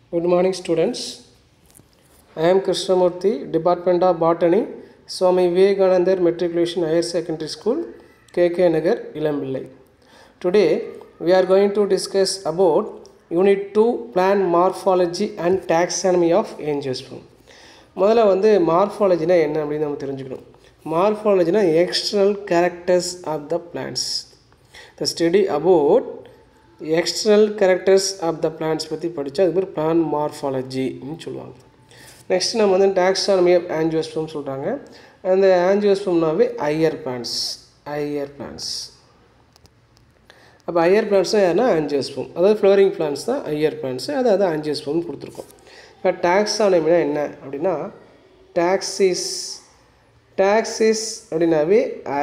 Good morning, students. I am Krishnamurthy, Department of Botany, Swami Vivekananda Matriculation Higher Secondary School, KK Nagar, Ilambillai. Today, we are going to discuss about Unit 2, Plant Morphology and Taxonomy of Angiosperm. முதல்ல வந்து மார்ஃபாலஜினா என்ன அப்படின்னு நம்ம தெரிஞ்சுக்கணும். மார்ஃபாலஜினா external characters of the plants. The study about external characters of the plants பற்றி படித்தா அது பேர் பிளான்ட் மார்ஃபாலஜின்னு சொல்லுவாங்க. நெக்ஸ்ட் நம்ம வந்து டாக்ஸானமி ஆஃப் ஆஞ்சியோஸ்பெர்ம் சொல்கிறாங்க. அந்த ஆஞ்சியோஸ்பெர்ம்னாவே ஹையர் பிளான்ட்ஸ். அப்போ ஹையர் பிளான்ட்ஸ்னால் யாருன்னா ஆஞ்சியோஸ்பெர்ம், அதாவது ஃப்ளவரிங் பிளான்ட்ஸ் தான் ஹையர் பிளான்ட்ஸு, அதாவது ஆஞ்சியோஸ்பெர்ம்னு கொடுத்துருக்கோம். இப்போ டாக்ஸானமினா என்ன அப்படின்னா டாக்ஸிஸ் அப்படின்னாவே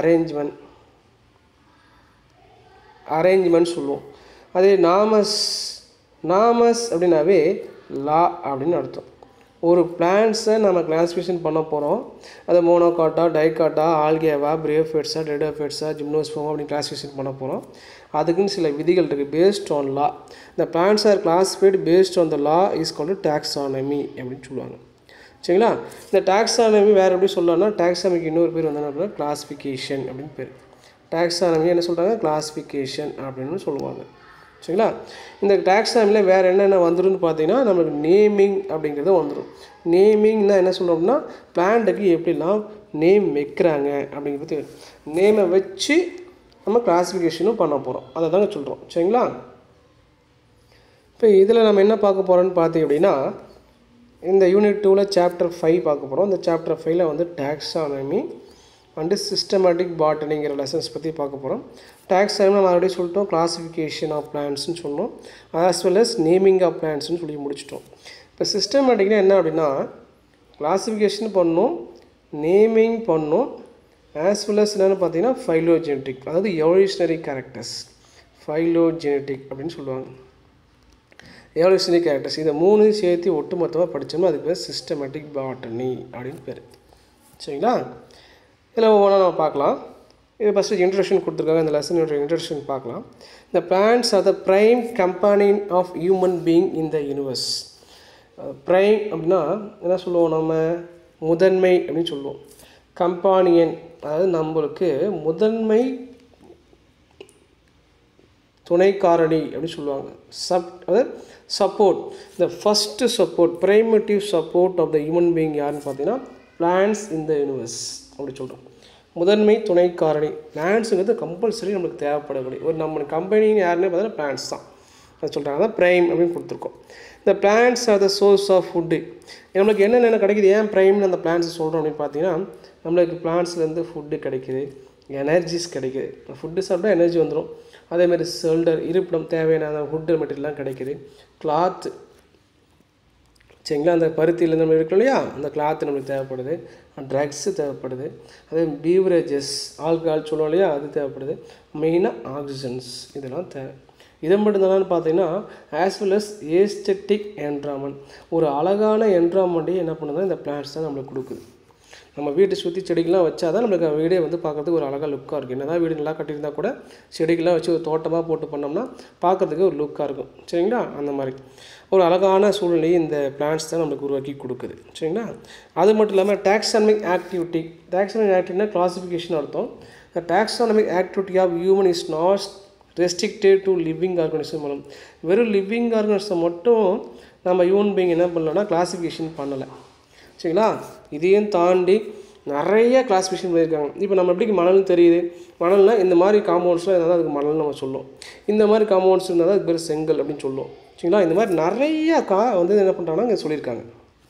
அரேஞ்ச்மெண்ட் சொல்லுவோம். அதே நாமஸ் அப்படின்னாவே லா அப்படின்னு அர்த்தம். ஒரு பிளான்ட்ஸை நம்ம கிளாஸிஃபிகேஷன் பண்ண போகிறோம். அது மோனோகாட்டா, டைகாட்டா, ஆல்கேவா, பிரியோஃபைட்ஸா, டெடோஃபைட்ஸா, ஜிம்னோஸ்பெர்ம் அப்படின்னு கிளாஸிஃபிகேஷன் பண்ண போகிறோம். அதுக்குன்னு சில விதிகள் இருக்குது. Based on law the plants are classified based on the law is called taxonomy அப்படின்னு சொல்லுவாங்க. சரிங்களா? இந்த டாக்ஸானமி வேறு எப்படி சொல்லலாம்னா டாக்ஸானமிக்கு இன்னொரு பேர் வந்து அப்படின்னா கிளாஸிஃபிகேஷன் அப்படின்னு பேர். டாக்ஸானமி என்ன சொல்கிறாங்க? கிளாஸிஃபிகேஷன் அப்படின்னு சொல்லுவாங்க. சரிங்களா? இந்த டாக்ஸானமியில் வேறு என்னென்ன வந்துடும்னு பார்த்தீங்கன்னா நம்மளுக்கு நேமிங் அப்படிங்கிறது வந்துடும். நேமிங்னா என்ன சொல்கிறோம்னா பிளான்ட்டுக்கு எப்படிலாம் நேம் வைக்கிறாங்க அப்படிங்கிறது நேமை வச்சு நம்ம கிளாஸிஃபிகேஷனும் பண்ண போகிறோம். அதை தாங்க சொல்கிறோம். சரிங்களா? இப்போ இதில் நம்ம என்ன பார்க்க போகிறோன்னு பார்த்தீங்க அப்படின்னா இந்த யூனிட் 2ல் சாப்டர் 5 பார்க்க போகிறோம். இந்த சாப்டர் 5ல் வந்து டாக்ஸானமி அண்டு சிஸ்டமேட்டிக் பாட்டனிங்கிற லெசன்ஸ் பற்றி பார்க்க போகிறோம். டாக்ஸானமி நம்ம ஆல்ரெடி சொல்லிட்டோம், கிளாஸிஃபிகேஷன் ஆஃப் பிளான்ட்ஸ்னு சொன்னோம், as well as naming of பிளான்ட்ஸ்னு சொல்லி முடிச்சிட்டோம். இப்போ சிஸ்டமேட்டிக்னா என்ன அப்படின்னா கிளாஸிஃபிகேஷன் பண்ணணும், நேமிங் பண்ணணும், ஆஸ் வெல் அஸ் என்னென்னு பார்த்தீங்கன்னா ஃபைலோஜெனட்டிக், அதாவது எவல்யூஷனரி கேரக்டர்ஸ், ஃபைலோஜெனட்டிக் அப்படின்னு சொல்லுவாங்க. எவல்யூஷனரி கேரக்டர்ஸ் இதை மூணு சேர்த்து ஒட்டுமொத்தமாக படித்தோம்னா அதுக்கு பேர் சிஸ்டமேட்டிக் பாட்டனி அப்படின்னு பேர். சரிங்களா? இதில் ஒவ்வொன்றா நம்ம பார்க்கலாம். இது ஃபஸ்ட்டு இன்ட்ரடக்ஷன் கொடுத்துருக்காங்க. இந்த லெசனோட இன்ட்ரடக்ஷன் பார்க்கலாம். இந்த plants are the prime companion of human being in the universe. Prime அப்படின்னா என்ன சொல்லுவோம்? நம்ம முதன்மை அப்படின்னு சொல்லுவோம். கம்பானியன் அதாவது நம்மளுக்கு முதன்மை துணை காரணி அப்படின்னு சொல்லுவாங்க. அதாவது சப்போர்ட், இந்த first support, primitive support of the human being யாருன்னு பார்த்தீங்கன்னா பிளான்ட்ஸ் இன் த யூனிவர்ஸ் அப்படி சொல்கிறோம். முதன்மை துணை காரணி பிளான்ட்ஸுங்கிறது கம்பல்சரி நம்மளுக்கு தேவைப்படக்கூடிய ஒரு நம்ம கம்பெனின்னு யாருன்னு பார்த்தீங்கன்னா பிளான்ட்ஸ் தான். அது சொல்கிறாங்க. அதான் ப்ரைம் அப்படின்னு கொடுத்துருக்கோம். இந்த plants are the source of food. நம்மளுக்கு என்னென்ன கிடைக்குது? ஏன் ப்ரைம்னு அந்த பிளான்ட்ஸ் சொல்கிறோம் அப்படின்னு பார்த்தீங்கன்னா நம்மளுக்கு பிளான்ட்ஸ்லேருந்து ஃபுட்டு கிடைக்குது, எனர்ஜிஸ் கிடைக்குது. ஃபுட்டு சாப்பிட்டா எனர்ஜி வந்துடும். அதேமாதிரி ஷெல்டர், இருப்பிடம், தேவையான வுட்டு மெட்டீரியல்லாம் கிடைக்கிது. கிளாத்து, சரிங்களா? அந்த பருத்தியில் நம்ம இருக்கோம் இல்லையா, அந்த கிளாத்து நம்மளுக்கு தேவைப்படுது. ட்ரக்ஸு தேவைப்படுது. அதே பீவரேஜஸ், ஆல்கஹால் சொல்லுவோம் இல்லையா, அது தேவைப்படுது. மெயினாக ஆக்சிஜன்ஸ் இதெல்லாம் தேவை. இதை மட்டும்தானு பார்த்தீங்கன்னா as well as aesthetic environment, ஒரு அழகான என்விரான்மெண்ட்டையும் என்ன பண்ணுதுன்னா இந்த பிளான்ட்ஸ் தான் நம்மளுக்கு கொடுக்குது. நம்ம வீட்டை சுற்றி செடிகள்லாம் வச்சா தான் நம்மளுக்கு வீடே வந்து பார்க்குறதுக்கு ஒரு அழகாக லுக்காக இருக்கும். என்ன தான் வீடு நல்லா கட்டியிருந்தால் கூட செடிகள்லாம் வச்சு ஒரு தோட்டமாக போட்டு பண்ணோம்னா பார்க்குறதுக்கு ஒரு லுக்காக இருக்கும். சரிங்களா? அந்த மாதிரி ஒரு அழகான சூழ்நிலையை இந்த பிளான்ட்ஸ் தான் நம்மளுக்கு உருவாக்கி கொடுக்குது. சரிங்களா? அது மட்டும் இல்லாமல் டாக்ஸானமிக் ஆக்டிவிட்டினா கிளாஸிஃபிகேஷன் அர்த்தம். The taxonomic activity of human is not restricted to living organism மூலம். வெறும் லிவிங் ஆர்கானிசம் மட்டும் நம்ம ஹியூமன் பீயிங் என்ன பண்ணலன்னா கிளாஸிஃபிகேஷன் பண்ணலை. சரிங்களா? இதையும் தாண்டி நிறைய கிளாஸிஃபிகேஷன் பண்ணியிருக்காங்க. இப்போ நம்ம எப்படி மணல்னு தெரியுது? மணல்னால் இந்த மாதிரி காம்பவுண்ட்ஸ்லாம் இருந்தால் அதுக்கு மணல்னு நம்ம சொல்லுவோம். இந்த மாதிரி காம்பவுண்ட்ஸ் இருந்தால் தான் அதுக்கு பேர் செங்கல் அப்படின்னு சொல்லுவோம். சரிங்களா? இந்த மாதிரி நிறையா வந்து என்ன பண்ணுறாங்கன்னா இங்கே சொல்லியிருக்காங்க.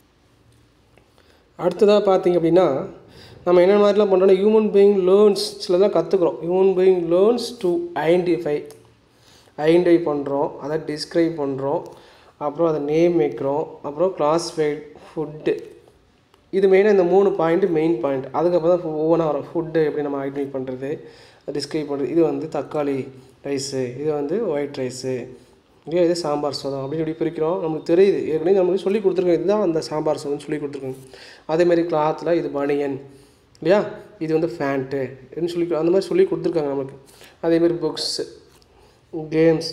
அடுத்ததாக பார்த்தீங்க அப்படின்னா நம்ம என்ன மாதிரிலாம் பண்ணுறோன்னா ஹியூமன் பீயிங் லேர்ன்ஸ் சிலதான் கற்றுக்குறோம். Human being learns to identify பண்ணுறோம், அதை டிஸ்கிரைப் பண்ணுறோம், அப்புறம் அதை நேம் வைக்கிறோம், அப்புறம் கிளாஸிஃபைட் ஃபுட்டு. இது மெயினாக இந்த 3 பாயிண்ட்டு மெயின் பாயிண்ட். அதுக்கப்புறம் தான் ஒவ்வொன்றா வரும். ஃபுட்டு எப்படி நம்ம ஐடென்டிஃபை பண்ணுறது, டிஸ்கிரைப் பண்ணுறது. இது வந்து தக்காளி ரைஸு, இது வந்து ஒயிட் ரைஸு, இல்லையா, இது சாம்பார் சாதம் அப்படின்னு எப்படி பிரிக்கிறோம் நம்மளுக்கு தெரியுது. ஏற்கனவே நம்மளுக்கு சொல்லி கொடுத்துருக்கோம். இதுதான் அந்த சாம்பார் சாதம்னு சொல்லி கொடுத்துருக்கோங்க. அதேமாதிரி கிளாத்தில் இது பனியன் இல்லையா, இது வந்து ஃபேண்ட்டு அப்படின்னு அந்த மாதிரி சொல்லி கொடுத்துருக்காங்க நம்மளுக்கு. அதேமாதிரி புக்ஸு, கேம்ஸ்,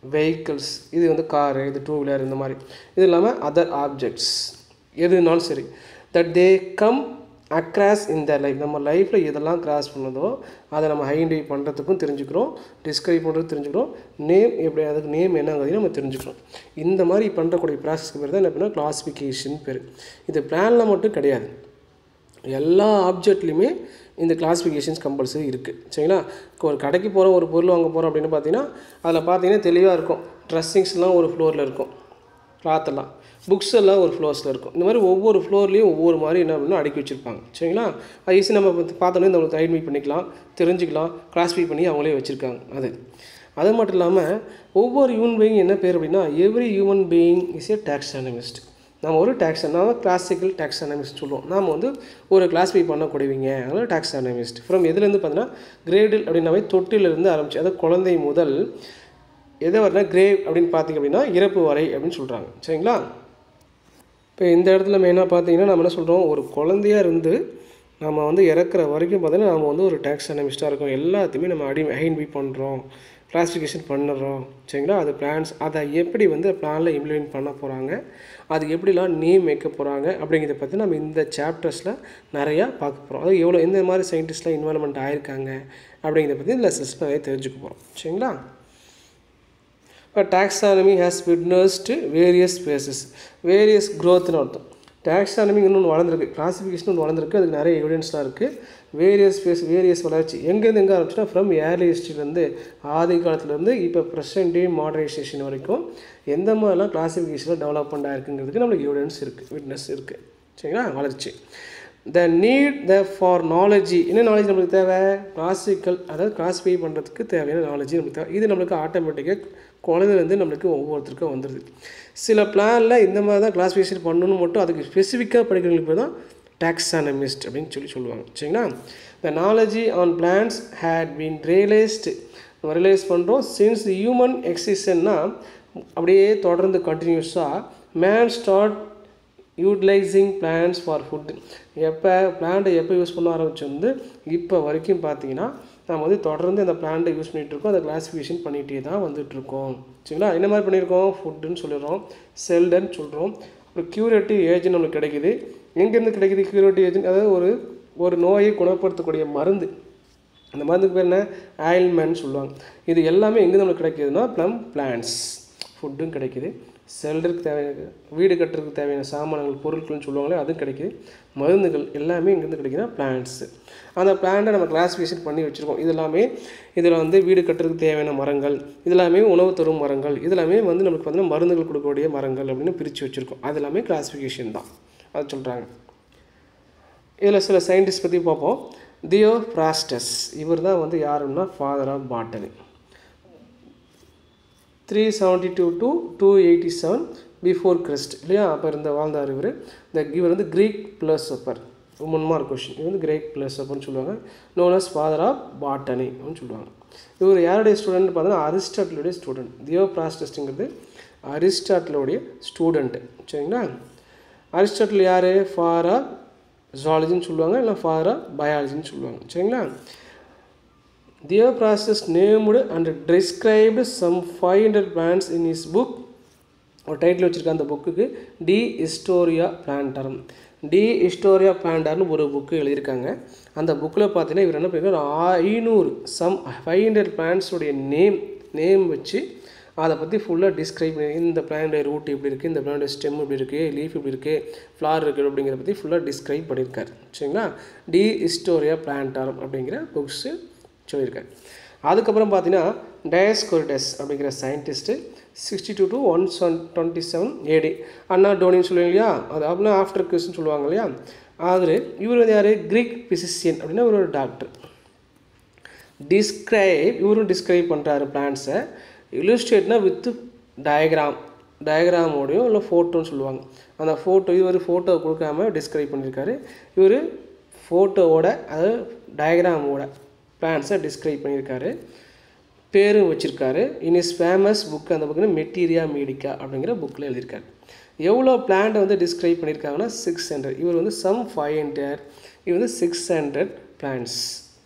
வெஹிக்கிள்ஸ், இது வந்து காரு, இது டூ வீலர், இந்த மாதிரி. இது இல்லாமல் அதர் ஆப்ஜெக்ட்ஸ் எதுனாலும் சரி, that they come across in the life, நம்ம லைஃப்பில் எதெல்லாம் கிராஸ் பண்ணதோ அதை நம்ம ஐடென்டிஃபை பண்ணுறதுக்கும் தெரிஞ்சுக்கிறோம், டிஸ்கிரைப் பண்ணுறது தெரிஞ்சுக்கிறோம், நேம் எப்படி அதுக்கு நேம் என்னங்கிறதையும் நம்ம தெரிஞ்சுக்கிறோம். இந்த மாதிரி பண்ணுறக்கூடிய ப்ராசஸ்க்கு பேர் தான் என்ன பண்ணால் கிளாஸிஃபிகேஷன் பேர். இது பிளானில் மட்டும் கிடையாது, எல்லா ஆப்ஜெக்ட்லேயுமே இந்த கிளாஸிஃபிகேஷன்ஸ் கம்பல்சரி இருக்குது. சரிங்களா? ஒரு கடைக்கு போகிறோம், ஒரு பொருள் வாங்க போகிறோம் அப்படின்னு பார்த்தீங்கன்னா அதில் பார்த்தீங்கன்னா தெளிவாக இருக்கும். ட்ரெஸ்ஸிங்ஸ்லாம் ஒரு ஃப்ளோரில் இருக்கும், கிளாத்தெல்லாம், புக்ஸ் எல்லாம் ஒரு ஃப்ளோர்ஸில் இருக்கும். இந்த மாதிரி ஒவ்வொரு ஃப்ளோர்லேயும் ஒவ்வொரு மாதிரி என்ன பண்ணணும் அடுக்கி வச்சுருப்பாங்க. சரிங்களா? அது ஈஸி நம்ம பார்த்தோன்னே நம்மளுக்கு ஐடென்டிஃபை பண்ணிக்கலாம், தெரிஞ்சுக்கலாம், கிளாஸிஃபை பண்ணி அவங்களே வச்சுருக்காங்க. அது மட்டும் இல்லாமல் ஒவ்வொரு ஹியூமன் பீயிங் என்ன பேர் அப்படின்னா every human being is a taxonomist. நம்ம ஒரு நம்ம கிளாசிக்கல் டாக்ஸானமிஸ்ட் சொல்லுவோம். நாம் வந்து ஒரு கிளாஸிஃபை பண்ணக்கூடியவங்க, அதனால் டாக்ஸானமிஸ்ட். ஃப்ரம் எதுலேருந்து பார்த்தீங்கன்னா கிரேடில் அப்படின்னாவே தொட்டிலிருந்து ஆரம்பிச்சு, அதாவது குழந்தை முதல் எதை வரனா கிரேவ் அப்படின்னு பார்த்திங்க அப்படின்னா இறப்பு வரை அப்படின்னு சொல்கிறாங்க. சரிங்களா? இப்போ இந்த இடத்துல மெயினாக பார்த்தீங்கன்னா நம்ம என்ன சொல்கிறோம், ஒரு குழந்தையாக இருந்து நம்ம வந்து இறக்குற வரைக்கும் பார்த்தீங்கன்னா நம்ம வந்து ஒரு டாக்ஸானமிஸ்ட்டாக இருக்கோம். எல்லாத்தையுமே நம்ம ஐடென்டிஃபை பண்ணுறோம், கிளாஸிஃபிகேஷன் பண்ணுறோம். சரிங்களா? அது பிளான்ஸ், அதை எப்படி வந்து பிளானில் இம்ப்ளிமெண்ட் பண்ண போகிறாங்க, அதுக்கு எப்படிலாம் நேம் வைக்க போகிறாங்க அப்படிங்கிறத பற்றி நம்ம இந்த சாப்டர்ஸில் நிறையா பார்க்க போகிறோம். அது எவ்வளோ எந்த மாதிரி சயின்டிஸ்ட்லாம் இன்வால்மெண்ட் ஆகிருக்காங்க அப்படிங்கிறத பற்றி இந்த லெசன்ஸில் நிறைய தெரிஞ்சுக்க போகிறோம். சரிங்களா? இப்போ taxonomy has witnessed various phases, various க்ரோத்னு அர்த்தம். டாக்ஸானமி இன்னொன்று வளர்ந்துருக்கு, கிளாஸிஃபிகேஷன் ஒன்று வளர்ந்துருக்கு, அதுக்கு நிறைய எவிடன்ஸ்லாம் இருக்குது. வேரியஸ் ஃபேஸ், வேரியஸ் வளர்ச்சி எங்கேருந்து எங்கே ஆரம்பிச்சுன்னா ஃப்ரம் ஏர்லி ஹிஸ்ட்ரிலேருந்து, ஆதி காலத்துலேருந்து இப்போ ப்ரெசன்ட் டே மாடர்னைசேஷன் வரைக்கும் எந்த மாதிரிலாம் கிளாஸிஃபிகேஷனில் டெவலப்மெண்ட் ஆகிருக்குங்கிறதுக்கு நம்மளுக்கு எவிடன்ஸ் இருக்குது, விட்னஸ் இருக்குது. சரிங்களா? வளர்ச்சி. The need the for knowledge, என்ன நாலேஜ் நம்மளுக்கு தேவை, கிளாசிக்கல், அதாவது கிளாஸிஃபை பண்ணுறதுக்கு தேவையான நாலேஜி நம்மளுக்கு தேவை. இது நம்மளுக்கு ஆட்டோமேட்டிக்காக குழந்தைலேருந்து நம்மளுக்கு ஒவ்வொருத்தருக்கும் வந்துடுது. சில பிளானில் இந்த மாதிரி தான் கிளாஸிஃபிகேஷன் பண்ணணும்னு மட்டும் அதுக்கு ஸ்பெசிஃபிக்காக படிக்கிறவங்களுக்கு பேர் தான் டாக்ஸானமிஸ்ட் அப்படின்னு சொல்லுவாங்க. சரிங்களா? The knowledge on plants had been realise பண்ணுறோம் சின்ஸ் ஹியூமன் எக்ஸிஸ்டன்னா அப்படியே தொடர்ந்து கண்டினியூஸாக man start utilising plants for food. பிளான்ட்டை எப்போ யூஸ் பண்ண ஆரம்பிச்சு இப்போ வரைக்கும் பார்த்தீங்கன்னா நம்ம வந்து தொடர்ந்து அந்த பிளான்ட்டை யூஸ் பண்ணிகிட்ருக்கோம், அதை கிளாஸிஃபிகேஷன் பண்ணிகிட்டே தான் வந்துட்டுருக்கோம். சரிங்களா? என்ன மாதிரி பண்ணியிருக்கோம், ஃபுட்டுன்னு சொல்லிடுறோம், செல்லுன்னு சொல்கிறோம். ஒரு க்யூரேட்டிவ் ஏஜென்ட் நம்மளுக்கு கிடைக்குது. எங்கேருந்து கிடைக்குது க்யூரேட்டிவ் ஏஜென்ட், அதாவது ஒரு நோயை குணப்படுத்தக்கூடிய மருந்து. அந்த மருந்துக்கு பேர் என்ன, ஆயில்மெண்ட் சொல்லுவாங்க. இது எல்லாமே எங்கே நம்மளுக்கு கிடைக்கிதுன்னா பிளான்ஸ், ஃபுட்டும் கிடைக்கிது, செல்லுக்கு தேவையான, வீடு கட்டுறதுக்கு தேவையான சாமான்கள், பொருட்கள்னு சொல்லுவாங்களே அதுவும் கிடைக்கிது, மருந்துகள் எல்லாமே எங்கேருந்து கிடைக்குதுன்னா பிளான்ட்ஸு. அந்த பிளான்ட்டை நம்ம கிளாஸிஃபிகேஷன் பண்ணி வச்சுருக்கோம். இதெல்லாமே இதில் வந்து வீடு கட்டுறதுக்கு தேவையான மரங்கள், இதெல்லாமே உணவு தரும் மரங்கள், இதெல்லாமே வந்து நமக்கு பார்த்தீங்கன்னா மருந்துகள் கொடுக்கக்கூடிய மரங்கள் அப்படின்னு பிரித்து வச்சுருக்கோம். அது எல்லாமே கிளாஸிஃபிகேஷன் தான், அது சொல்கிறாங்க. இதில் சில சயின்டிஸ்ட் பற்றி பார்ப்போம். தியோஃப்ராஸ்டஸ், இவர் தான் வந்து யாருன்னா father of botany. 372 to 287 before Christ இல்லையா, அப்போ வாழ்ந்தார் இவர். இவர் வந்து கிரீக் பிலோசபர், 1 மார்க் கொஷின். இது வந்து கிரேக் பிலோசபர்னு சொல்லுவாங்க, known as father of botany அப்படின்னு சொல்லுவாங்க. இவர் யாருடைய ஸ்டூடெண்ட் பார்த்தீங்கன்னா அரிஸ்டாட்டிலுடைய ஸ்டூடெண்ட். தியோஃப்ராஸ்டஸ்ங்கிறது அரிஸ்டாட்டிலுடைய ஸ்டூடெண்ட்டு. சரிங்களா? அரிஸ்டாட்டில் யார், ஃபாதர் ஆஃப் ஜுவாலஜின்னு சொல்லுவாங்க, இல்லை ஃபாதர் ஆஃப் பயாலஜின்னு சொல்லுவாங்க. சரிங்களா? Theophrastus named and described some 500 plants in his book. ஒரு டைட்டில் வச்சுருக்க அந்த புக்குக்கு De Historia Plantarum, De Historia பிளான்டர்னு ஒரு புக்கு எழுதியிருக்காங்க. அந்த புக்கில் பார்த்தீங்கன்னா இவர் என்ன பண்ணியிருக்காரு, 500 பிளான்ஸுடைய நேம் வச்சு அதை பற்றி ஃபுல்லாக டிஸ்கிரைப் பண்ணி, இந்த பிளானுடைய ரூட் எப்படி இருக்குது, இந்த பிளானுடைய ஸ்டெம் எப்படி இருக்குது, லீஃப் எப்படி இருக்குது, ஃப்ளார் இருக்குது அப்படிங்கிறத பற்றி ஃபுல்லாக டிஸ்கிரைப் பண்ணியிருக்காரு. சரிங்களா? டி ஹிஸ்டோரியா பிளான்டரம் அப்படிங்கிற புக்ஸு சொல்லியிருக்காரு. அதுக்கப்புறம் பார்த்தீங்கன்னா டயஸ்கோரிடஸ் அப்படிங்கிற சயின்டிஸ்ட்டு 62 to 127 AD, அண்ணா டோனின்னு சொல்லுவாங்க இல்லையா, அது அப்படின்னா ஆஃப்டர் கிறிஸ்ட்னு சொல்லுவாங்க இல்லையா. இவர் வந்து யார், கிரீக் பிசிஷியன் அப்படின்னா ஒரு டாக்டர். இவரும் டிஸ்கிரைப் பண்ணுறாரு பிளான்ஸை. இல்லுஸ்ட்ரேட்னா வித் டயக்ராமோடையும் இல்லை ஃபோட்டோன்னு சொல்லுவாங்க. அந்த ஃபோட்டோ இவர் ஃபோட்டோ கொடுக்காம டிஸ்கிரைப் பண்ணியிருக்காரு. இவர் ஃபோட்டோவோட அதாவது டயக்ராமோட பிளான்ஸை டிஸ்கிரைப் பண்ணியிருக்காரு, பேரும் வச்சுருக்காரு. இன் இஸ் ஃபேமஸ் புக், அந்த புக்குன்னு மெட்டீரியா மெடிக்கா அப்படிங்கிற புக்கில் எழுதியிருக்காரு. எவ்வளோ பிளான்ட்டை வந்து டிஸ்கிரைப் பண்ணியிருக்காங்கன்னா 600. இவர் வந்து 500, இவர் வந்து 600 பிளான்ஸ்.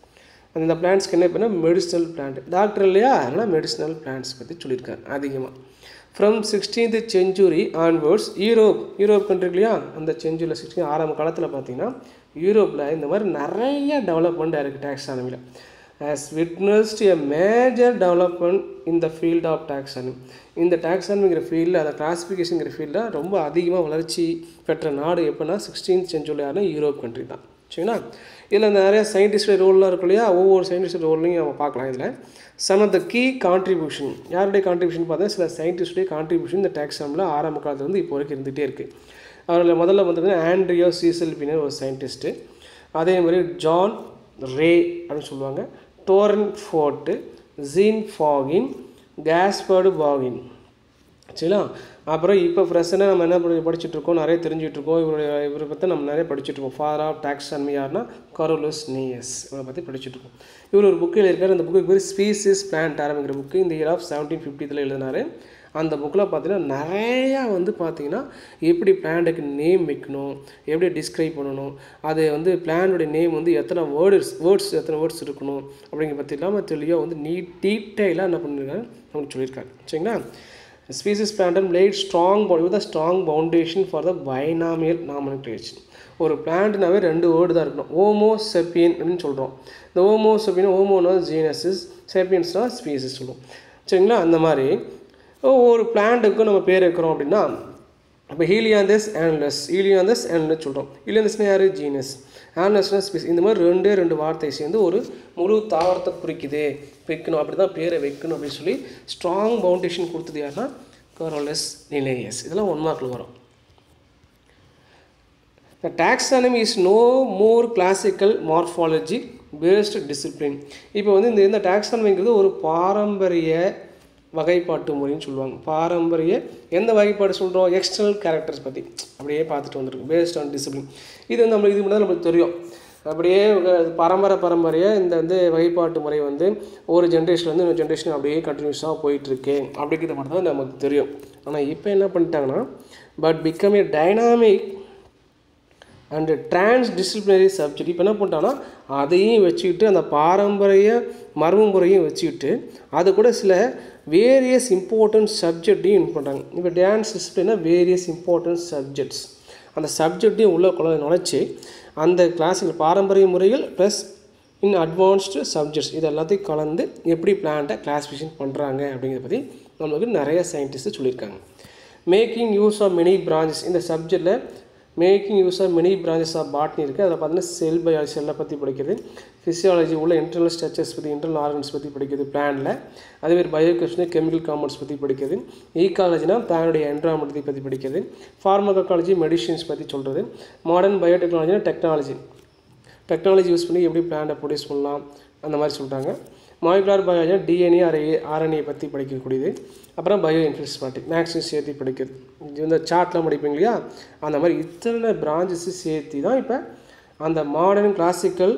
அந்த பிளான்ட்ஸ்க்கு என்ன பண்ணால் மெடிசினல் பிளான்ட். டாக்டர் இல்லையா, அதனால் மெடிசினல் பிளான்ட்ஸ் பற்றி சொல்லியிருக்காரு அதிகமாக. From 16th century onwards Europe country இல்லையா, அந்த செஞ்சுரியில் 16 ஆரம்ப காலத்தில் பார்த்தீங்கன்னா யூரோப்பில் இந்த மாதிரி நிறைய டெவலப்மெண்ட் இருக்குது டாக்ஸானமியில். has witnessed a major development in the field of taxonomy. இந்த டாக்ஸானமிங்கிற ஃபீல்டில், அந்த கிளாஸிஃபிகேஷனுங்கிற ஃபீல்டில் ரொம்ப அதிகமாக வளர்ச்சி பெற்ற நாடு எப்போனா 16th century யூரோப் கண்ட்ரி தான். சரிங்களா? இதில் நிறைய சயின்டிஸ்ட் ரோல்லாம் இருக்கும் இல்லையா, ஒவ்வொரு சயின்டிஸ்ட் ரோல்லையும் நம்ம பார்க்கலாம். இதில் some of the key contribution, யாருடைய கான்ட்ரிபியூஷன் பார்த்தா சில சயின்டிஸ்டுடைய கான்ட்ரிபியூஷன் இந்த டாக்ஸானமியில் ஆரம்ப காலத்தில் வந்து இப்போ வரைக்கும் இருந்துகிட்டே இருக்குது. அவரில் முதல்ல வந்து ஆண்ட்ரியோ சீசல் பின்னர் ஒரு சயின்டிஸ்ட்டு, அதே மாதிரி ஜான் ரே அப்படின்னு சொல்லுவாங்க, டோரன் ஃபோர்ட்டு, ஜீன் ஃபாகின், கேஸ்பர்டு பாகின். சரிங்களா? அப்புறம் இப்போ ப்ரெசென்ட்டாக நம்ம என்ன படிச்சுட்ருக்கோம், நிறைய தெரிஞ்சுட்ருக்கோம். இவரை பற்றி நம்ம நிறைய படிச்சுட்ருக்கோம். ஃபாதர் ஆஃப் டாக்ஸானமி யாருன்னா கார்லோஸ் நீயஸ், இவரை பற்றி படிச்சுட்ருக்கோம். இவர் ஒரு புக்கு எழுதியிருக்காரு. அந்த புக்கு பேர் ஸ்பீசிஸ் பிளான்ட் ஆரம்பிக்கிற புக்கு இந்த இயர் ஆஃப் 1750 எழுதினார். அந்த புக்கில் பார்த்தீங்கன்னா நிறையா வந்து பார்த்திங்கன்னா எப்படி பிளான்ட்டுக்கு நேம் வைக்கணும், எப்படி டிஸ்கிரைப் பண்ணணும், அது வந்து பிளான்டோடைய நேம் வந்து எத்தனை எத்தனை வேர்ட்ஸ் இருக்கணும் அப்படிங்கிற பற்றி இல்லாமல் தெளிவாக வந்து டீட்டெயிலாக என்ன பண்ணியிருக்காரு நமக்கு சொல்லியிருக்காரு. சரிங்களா? Species plant laid strong foundation for the binomial nomenclature. ஒரு பிளான்ட்னாவே 2 வேர்டு தான் இருக்கணும். ஹோமோ செப்பியன் அப்படின்னு சொல்கிறோம். இந்த ஹோமோ செப்பியன், ஹோமோனா ஜீனஸஸ், செப்பியன்ஸ்னா ஸ்பீசிஸ் சொல்லுவோம். சரிங்களா? அந்த மாதிரி ஒரு பிளான்ட்டுக்கும் நம்ம பேர் வைக்கிறோம் அப்படின்னா, இப்போ ஹீலியாந்தஸ் ஆன்லஸ் சொல்கிறோம். ஹீலியாந்தஸ்னா யார்? ஜீனஸ். ஆன்லஸ்னா ஸ்பீஸ். இந்த மாதிரி 2 வார்த்தை சேர்ந்து ஒரு முழு தாவரத்தை குறிக்குது, வைக்கணும், அப்படி தான் பேரை வைக்கணும் அப்படின்னு சொல்லி ஸ்ட்ராங் ஃபவுண்டேஷன் கொடுத்தது யாருன்னா கார்லோஸ் லின்னேயஸ். இதெல்லாம் 1 மார்க்கில் வரும். The taxonomy is no more classical morphology based discipline. இப்போ வந்து இந்த டாக்ஸானமிங்கிறது ஒரு பாரம்பரிய வகைப்பாட்டு முறைன்னு சொல்லுவாங்க. பாரம்பரிய எந்த வகைப்பாடு சொல்கிறோம்? எக்ஸ்டர்னல் கேரக்டர்ஸ் பற்றி அப்படியே பார்த்துட்டு வந்துருக்கும். Based on discipline. இது வந்து நம்மளுக்கு மட்டும் தான் நம்மளுக்கு தெரியும். அப்படியே பரம்பரையாக இந்த வந்து வகைப்பாட்டு முறை வந்து ஒரு ஜென்ரேஷன்லேருந்து இன்னொரு ஜென்ரேஷன் அப்படியே கண்டினியூஸாக போயிட்டுருக்கு அப்படிங்கிறது மட்டும் தான் நமக்கு தெரியும். ஆனால் இப்போ என்ன பண்ணிட்டாங்கன்னா, but become a dynamic and transdisciplinary subject. இப்போ என்ன பண்ணிட்டாங்கன்னா அதையும் வச்சுக்கிட்டு அந்த பாரம்பரிய மரபு முறையும் வச்சுக்கிட்டு அது கூட சில வேரியஸ் இம்பார்ட்டன்ட் சப்ஜெக்டையும் இன் பண்ணுறாங்க. இப்போ டான்ஸ் டிசிப்ளினா வேரியஸ் இம்பார்ட்டன்ட் சப்ஜெக்ட்ஸ், அந்த சப்ஜெக்டையும் உள்ள நுழைச்சி அந்த கிளாஸில் பாரம்பரிய முறைகள் ப்ளஸ் இன் அட்வான்ஸ்டு சப்ஜெக்ட்ஸ் இது எல்லாத்தையும் கலந்து எப்படி பிளான்ட்டை கிளாஸிஃபிகேஷன் பண்ணுறாங்க அப்படிங்கிறத பற்றி நம்மளுக்கு நிறைய சயின்டிஸ்ட்டு சொல்லியிருக்காங்க. Making use of many branches, இந்த சப்ஜெக்டில் making use of many branches of botany இருக்குது. அதில் பார்த்தீங்கன்னா செல் பயாலஜி, செல்லை பற்றி படிக்கிறது, ஃபிசியாலஜி உள்ள இன்டர்னல் ஸ்ட்ரக்சர்ஸ் பற்றி, இன்டர்னல் ஆர்கன்ஸ் பற்றி படிக்கிறது பிளானில். அதேமாதிரி பயோகெமிஸ்ட்ரி கெமிக்கல் காம்பவுண்ட்ஸ் பற்றி படிக்கிறது, ஈகாலஜினா பிளானுடைய என்விரான்மெண்ட் பற்றி படிக்கிறது, ஃபார்மகாலஜி மெடிசின்ஸ் பற்றி சொல்கிறது, மாடர்ன் பயோடெக்னாலஜினா டெக்னாலஜி யூஸ் பண்ணி எப்படி பிளான்ட்டை ப்ரொடியூஸ் பண்ணலாம் அந்த மாதிரி சொல்கிறாங்க. மாலிகுலர் பயாலஜி டிஎன்ஏ ஆர்என்ஏ பற்றி படிக்கக்கூடியது. அப்புறம் பயோ இன்ஃபர்மேட்டிக்ஸ் மேக்ஸையும் சேர்த்து படிக்கிறது. இந்த சார்ட்லாம் படிப்பீங்க இல்லையா, அந்த மாதிரி இத்தனை பிரான்ச்சஸு சேர்த்து தான் இப்போ அந்த மாடர்ன் கிளாசிக்கல்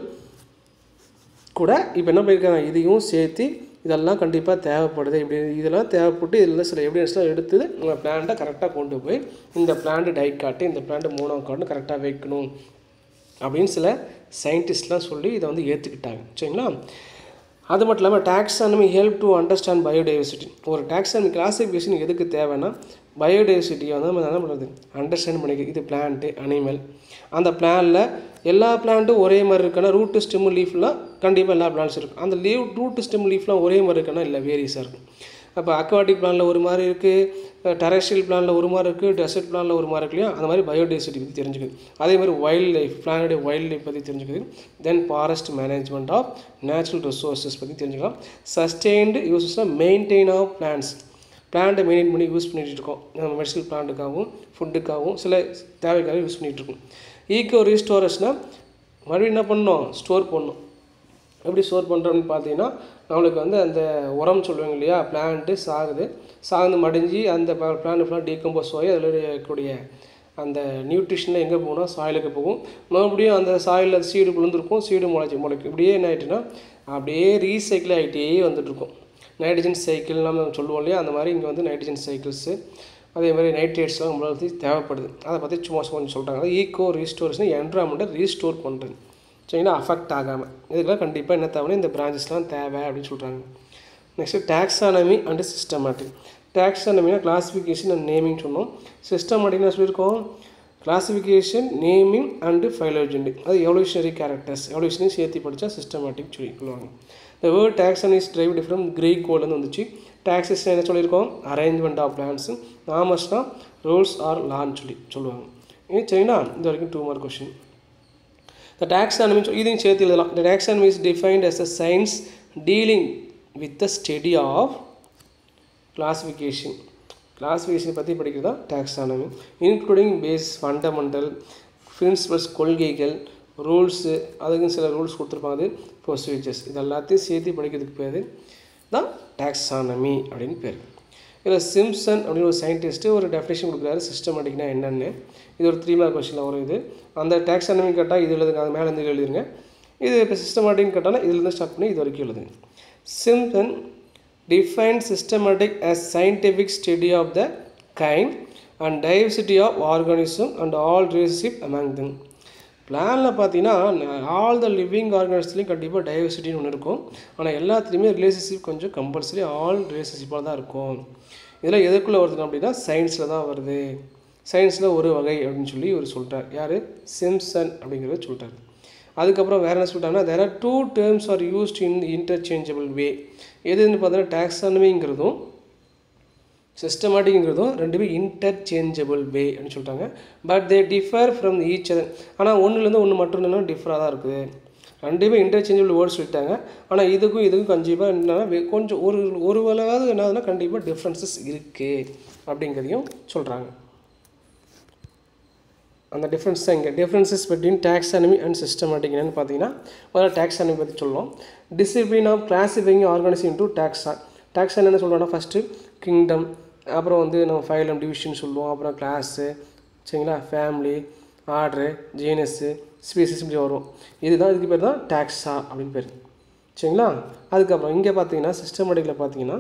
கூட இப்போ என்ன பண்ணியிருக்காங்க, இதையும் சேர்த்து இதெல்லாம் கண்டிப்பாக தேவைப்படுது. இப்படி இதெல்லாம் தேவைப்பட்டு இதில் சில எவிடன்ஸ்லாம் எடுத்து உங்கள் பிளான்ட்டை கரெக்டாக கொண்டு போய் இந்த பிளான்ட்டு டைகாட்டு, இந்த பிளான்ட்டு மோனோகாட்னு கரெக்டாக வைக்கணும் அப்படின்னு சில சயின்டிஸ்ட்லாம் சொல்லி இதை வந்து ஏற்றுக்கிட்டாங்க. சரிங்களா? அது மட்டும் இல்லாமல் taxonomy help to understand biodiversity. ஒரு டாக்ஸானமி கிளாசிஃபிகேஷன் எதுக்கு தேவைன்னா பயோடைவர்சிட்டியை வந்து நம்ம என்ன பண்ணுறது, அண்டர்ஸ்டாண்ட் பண்ணிக்க. இது பிளான்ட்டு, அனிமல், அந்த பிளானில் எல்லா பிளான்ட்டும் ஒரே மாதிரி இருக்குன்னா ரூட்டு ஸ்டெம் லீஃப்லாம் கண்டிப்பாக எல்லா பிளான்ட்ஸ் இருக்கும். அந்த ரூட்டு ஸ்டெம் லீஃப்லாம் ஒரே மாதிரி இருக்குன்னா இல்லை வேரியஸாக இருக்கும். அப்போ அக்வாட்டிக் பிளானில் ஒரு மாதிரி இருக்குது, டெரஸ்ட்ரியல் பிளானில் ஒரு மாதிரி இருக்குது, டெசர்ட் பிளானில் ஒரு மாதிரி இருக்கு இல்லையா, அந்த மாதிரி பயோடைவர்சிட்டி பற்றி தெரிஞ்சுக்குது. அதே மாதிரி வைல்ட் லைஃப், பிளானுடைய வைல்ட் லைஃப் பற்றி தெரிஞ்சுக்குது. Then forest management of natural resources பற்றி தெரிஞ்சுக்கலாம். சஸ்டெயின்டு யூஸஸ்னால் மெயின்டைன் ஆஃப் பிளான்ட்டை மெயின்டைன் பண்ணி யூஸ் பண்ணிகிட்டு இருக்கோம். நம்ம மெடிசனல் பிளான்ட்டுக்காகவும் ஃபுட்டுக்காகவும் சில தேவைக்காக யூஸ் பண்ணிகிட்டு இருக்கோம். ஈக்கோ ரீஸ்டோரஸ்னால் மறுபடியும் என்ன பண்ணணும், ஸ்டோர் பண்ணணும். எப்படி ஸ்டோர் பண்ணுறோம்னு பார்த்தீங்கன்னா நம்மளுக்கு வந்து அந்த உரம் சொல்லுவாங்க இல்லையா, பிளான்ட்டு சாகுந்து மடிஞ்சு அந்த பிளான்ட் ஃபுல்லாக டீகம்போஸ் ஆகி அதில் இருக்கக்கூடிய அந்த நியூட்ரிஷனில் எங்கே போகணும், சாயிலுக்கு போகும். மறுபடியும் அந்த சாயிலில் சீடு விழுந்திருக்கும், சீடு முளைக்கும். இப்படியே என்ன ஆகிட்டுன்னா அப்படியே ரீசைக்கிள் ஆகிட்டே வந்துட்டுருக்கும். நைட்ரஜன் சைக்கிள் நம்ம சொல்லுவோம் இல்லையா, அந்த மாதிரி இங்கே வந்து நைட்ரஜன் சைக்கிள்ஸு அதே மாதிரி நைட்ரேட்ஸ்லாம் நம்மளுக்கு தேவைப்படுது. அதை பற்றி சும்மா கொஞ்சம் சொல்கிறாங்க. ஈக்கோ ரீஸ்டோரேஷன் என்விரான்மெண்ட்டை ரீஸ்டோர் பண்ணுறது. சரிங்களா, அஃபெக்ட் ஆகாமல். இதுக்கெல்லாம் கண்டிப்பாக என்ன தேவைன்னா இந்த பிரான்ச்சஸ்லாம் தேவை அப்படின்னு சொல்கிறாங்க. Next taxonomy and systematic. டாக்ஸானமினா கிளாஸிஃபிகேஷன் அண்ட் நேமிங் சொன்னோம். சிஸ்டமேட்டிக்னா சொல்லியிருக்கோம் கிளாஸிஃபிகேஷன், நேமிங் அண்டு ஃபைலோஜெனி. அது எவல்யூஷனரி கேரக்டர்ஸ், எவல்யூஷனரி சேர்த்து படித்தா சிஸ்டமேட்டிக் சொல்லுவாங்க. The word taxon is derived from Greek word வந்துச்சு. டாக்ஸஸ் என்ன சொல்லியிருக்கோம், அரேஞ்ச்மெண்ட் ஆஃப் பிளான்ஸ். நாமஸ்னா ரூல்ஸ் ஆர் லான்னு சொல்லுவாங்க. இது சரிங்களா, இது வரைக்கும் 2 மார்க் கொஸ்டின். The taxonomy இதையும் சேர்த்து எழுதலாம். The taxonomy is defined as a science dealing with the study of classification. Classification பற்றி படிக்கிறது தான் taxonomy. Including base, fundamental, principles, கொள்கைகள், ரூல்ஸு, அதுக்கும் சில ரூல்ஸ் கொடுத்துருப்பாங்க, அது ப்ரொசீஜர்ஸ். இது எல்லாத்தையும் சேர்த்து படிக்கிறதுக்கு பேர் தான் டாக்ஸானமி அப்படின்னு பேர். இதில் சிம்சன் அப்படின்னு ஒரு சயின்டிஸ்ட்டு ஒரு டெஃபினேஷன் கொடுக்குறாரு சிஸ்டமேட்டிக்னா என்னென்னு. இது ஒரு 3 மார்க் கொஸ்டினில் வரும். இது அந்த டாக்ஸானமி கேட்டால் இது எழுதுங்க, அது மேலேருந்து எழுதுங்க. இது இப்போ சிஸ்டமேட்டிக்னு கேட்டால் இதுலேருந்து ஸ்டார்ட் பண்ணி இது வரைக்கும் எழுதுங்க. Simpson defines systematic as scientific study of the kind and diversity of organism and all relationship among them. பிளானில் பார்த்தீங்கன்னா ஆல் த லிவிங் ஆர்கனிசத்துலேயும் கண்டிப்பாக டைவர்சிட்டின்னு ஒன்று இருக்கும். ஆனால் எல்லாத்துலேயுமே ரிலேஷன்ஷிப் கொஞ்சம் கம்பல்சரி ஆல் ரிலேஷன்ஷிப்பாக தான் இருக்கும். இதில் எதுக்குள்ளே வருது அப்படின்னா சயின்ஸில் தான் வருது. சயின்ஸில் ஒரு வகை அப்படின்னு சொல்லி இவர் சொல்லிட்டார். யார், சிம்சன் அப்படிங்கிறத சொல்லிட்டார். அதுக்கப்புறம் வேறு என்ன சொல்லிட்டாங்கன்னா there are 2 terms are used in interchangeable way. எதுன்னு பார்த்தீங்கன்னா டாக்ஸானமிங்கிறதும் சிஸ்டமேட்டிக்ங்கிறதும் ரெண்டுமே இன்டர்சேஞ்சபிள் வே அப்படின்னு சொல்லிட்டாங்க. But they differ from each other. ஆனால் ஒன்றுலேருந்து ஒன்று மட்டும் இல்லைன்னா டிஃபராக தான் இருக்குது. ரெண்டுமே இன்டர்சேஞ்சபிள் வேர்ட்ஸ் சொல்லிட்டாங்க. ஆனால் இதுக்கும் கண்டிப்பாக என்னன்னா கொஞ்சம் ஒரு வேளாவது என்னதுன்னா கண்டிப்பாக டிஃப்ரென்சஸ் இருக்குது அப்படிங்கிறதையும் சொல்கிறாங்க. அந்த டிஃப்ரென்ஸ் தான் இங்கே differences between taxonomy and systematic என்னென்னு பார்த்தீங்கன்னா முதல்ல டாக்ஸானமி பற்றி சொல்லுவோம். Discipline of classifying organising into taxa. Taxon என்ன சொல்கிறோன்னா ஃபஸ்ட்டு கிங்டம், அப்புறம் வந்து நம்ம ஃபைலம் டிவிஷன் சொல்லுவோம், அப்புறம் கிளாஸு, சரிங்களா, ஃபேமிலி, ஆர்டரு, ஜீனஸு, ஸ்பீசிஸ் இப்படி வரும். இதுதான் இதுக்கு பேர் தான் டாக்ஸா அப்படின்னு பேர், சரிங்களா. அதுக்கப்புறம் இங்கே பார்த்தீங்கன்னா சிஸ்டமேட்டிக்கில் பார்த்தீங்கன்னா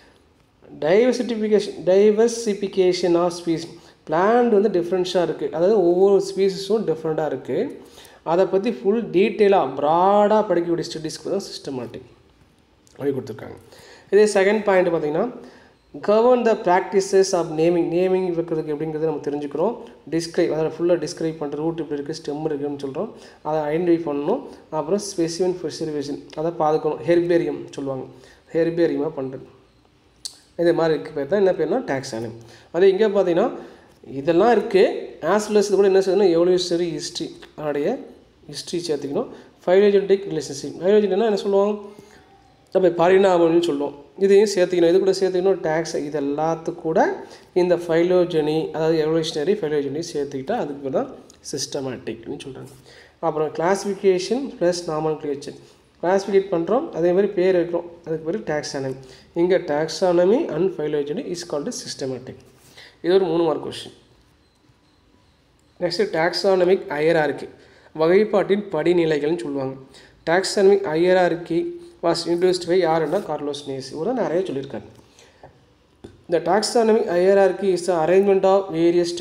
டைவர்சிஃபிகேஷன் ஆஃப் ஸ்பீசிஸ். பிளான்ட் வந்து டிஃப்ரெண்ட்ஸாக இருக்குது, அதாவது ஒவ்வொரு ஸ்பீசிஸும் டிஃப்ரெண்ட்டாக இருக்குது. அதை பற்றி ஃபுல் டீட்டெயிலாக ப்ராடாக படிக்கக்கூடிய ஸ்டடீஸ்க்கு தான் சிஸ்டமேட்டிக் அப்படி கொடுத்துருக்காங்க. இதே செகண்ட் பாயிண்ட் பார்த்திங்கன்னா govern the practices of naming வைக்கிறதுக்கு எப்படிங்கிறது நம்ம தெரிஞ்சுக்கிறோம். டிஸ்கிரைப், அதை ஃபுல்லாக டிஸ்கிரைப் பண்ணுற ரூட் இப்படி இருக்குது, ஸ்டெம் இருக்குதுன்னு சொல்கிறோம், அதை ஐடென்டிஃபை பண்ணணும். அப்புறம் ஸ்பெசிஃபின் ப்ரிசர்வேஷன், அதை பார்த்துக்கணும். ஹெர்பேரியம் சொல்லுவாங்க, ஹெர்பேரியமாக பண்ணுறது. இதே மாதிரி இருக்க பேர் தான் என்ன பேர்னா டாக்ஸானமி. அதே இங்கே பார்த்தீங்கன்னா இதெல்லாம் இருக்குது. ஆஸ் வெல் அஸ் இது கூட என்ன செய்யணும், எவல்யூஷனரி ஹிஸ்ட்ரி, அதனுடைய ஹிஸ்ட்ரி சேர்த்துக்கணும். ஃபைலோஜெனடிக் ரிலேஷன்ஷிப், ஃபைலோஜெனிக்னா என்ன சொல்லுவோம், நம்ம பரிணாமம்னு சொல்லுவோம். இதையும் சேர்த்துக்கணும். இது கூட சேர்த்துக்கணும் டாக்ஸ். இது எல்லாத்துக்கு கூட இந்த ஃபைலோஜெனி, அதாவது எவல்யூஷனரி ஃபைலோஜெனி சேர்த்துக்கிட்டால் அதுக்கு பேர் தான் சிஸ்டமேட்டிக்னு சொல்கிறாங்க. அப்புறம் கிளாஸிஃபிகேஷன் ப்ளஸ் நாமன்கிளேச்சர், கிளாஸிஃபிகேட் பண்ணுறோம், அதே மாதிரி பேர் வைக்கிறோம், அதுக்கு பேர் டாக்ஸானமி. இங்கே taxonomy and phylogeny is called systematic. இது ஒரு 3 mark question. Next taxonomic hierarchy, வகைப்பாட்டின் படிநிலைகள்னு சொல்லுவாங்க. Taxonomic hierarchy was introduced by யாருன்னா கார்லோஸ் லின்னஸ். இவர் தான் நிறைய சொல்லியிருக்காரு. இந்த taxonomic hierarchy is the arrangement of various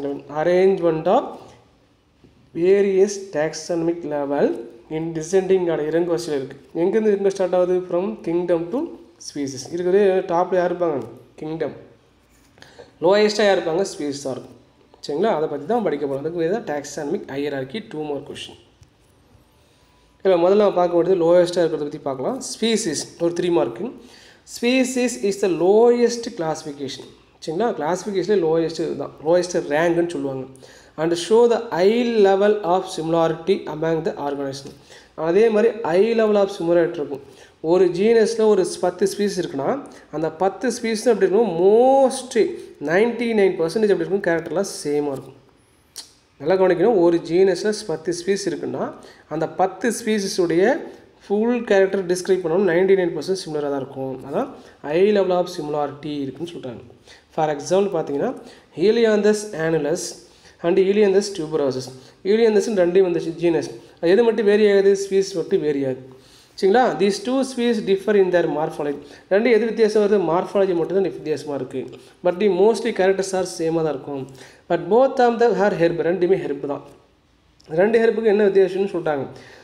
taxonomic level in descending order. இறங்கு வரிசையில் இருக்குது. எங்கேருந்து எங்கே ஸ்டார்ட் ஆகுது, ஃப்ரம் கிங்டம் டு ஸ்பீசிஸ். இருக்கிறது டாப்பில் யார் இருப்பாங்க, கிங்டம். லோயஸ்ட்டாக யார் இருப்பாங்க, ஸ்பீசிஸாக இருக்கும், சரிங்களா. அதை பற்றி தான் படிக்க போகிறோம். அதுக்கு தான் டாக்ஸானமிக் ஹையரார்கி 2 மார்க் கொஸ்டின். இல்லை முதல்ல நம்ம பார்க்க வேண்டியது லோயஸ்ட்டாக இருக்கிறத பற்றி பார்க்கலாம். ஸ்பீசிஸ் ஒரு 3 mark. Species is the lowest classification, சரிங்களா. கிளாஸிஃபிகேஷனே லோயஸ்ட்டு தான், லோயஸ்ட் ரேங்க்னு சொல்லுவாங்க. And show the high level of similarity among the organisation. அதே மாதிரி ஹை லெவல் ஆஃப் சிமிலாரிட்டி இருக்கும். ஒரு ஜீனஸில் ஒரு 10 ஸ்பீஸ் இருக்குன்னா அந்த 10 ஸ்பீஸும் எப்படி இருக்கும், மோஸ்ட்லி 99% எப்படி இருக்கும், கேரக்டர்லாம் சேமாக இருக்கும். நல்லா கவனிக்கணும். ஒரு ஜீனஸில் 10 ஸ்பீஸ் இருக்குன்னா அந்த 10 ஸ்பீஸஸுடைய ஃபுல் கேரக்டர் டிஸ்கிரைப் பண்ணணும் 99% சிமிலராக தான் இருக்கும். அதான் ஹை லெவல் ஆஃப் சிமிலாரிட்டி இருக்குன்னு சொல்கிறாங்க. ஃபார் எக்ஸாம்பிள் பார்த்தீங்கன்னா Helianthus annuus and Helianthus tuberosus. ஹீலியாந்தஸ்ன்னு 2 வந்துச்சு ஜீனஸ். அது எது மட்டும் வேரி ஆகுது, ஸ்பீஸ் மட்டும் வேரி ஆகுது, சரிங்களா. These 2 species differ in their morphology. 2 எது வித்தியாசம் வருது, மார்ஃபாலஜி மட்டும் தான் வித்தியாசமாக இருக்குது. But the mostly characters are சேமாக தான் இருக்கும். But both of the hair herb, 2மே ஹெர்ப் தான். 2 ஹெர்ப்புக்கு என்ன வித்தியாசம்னு சொல்லிட்டாங்க.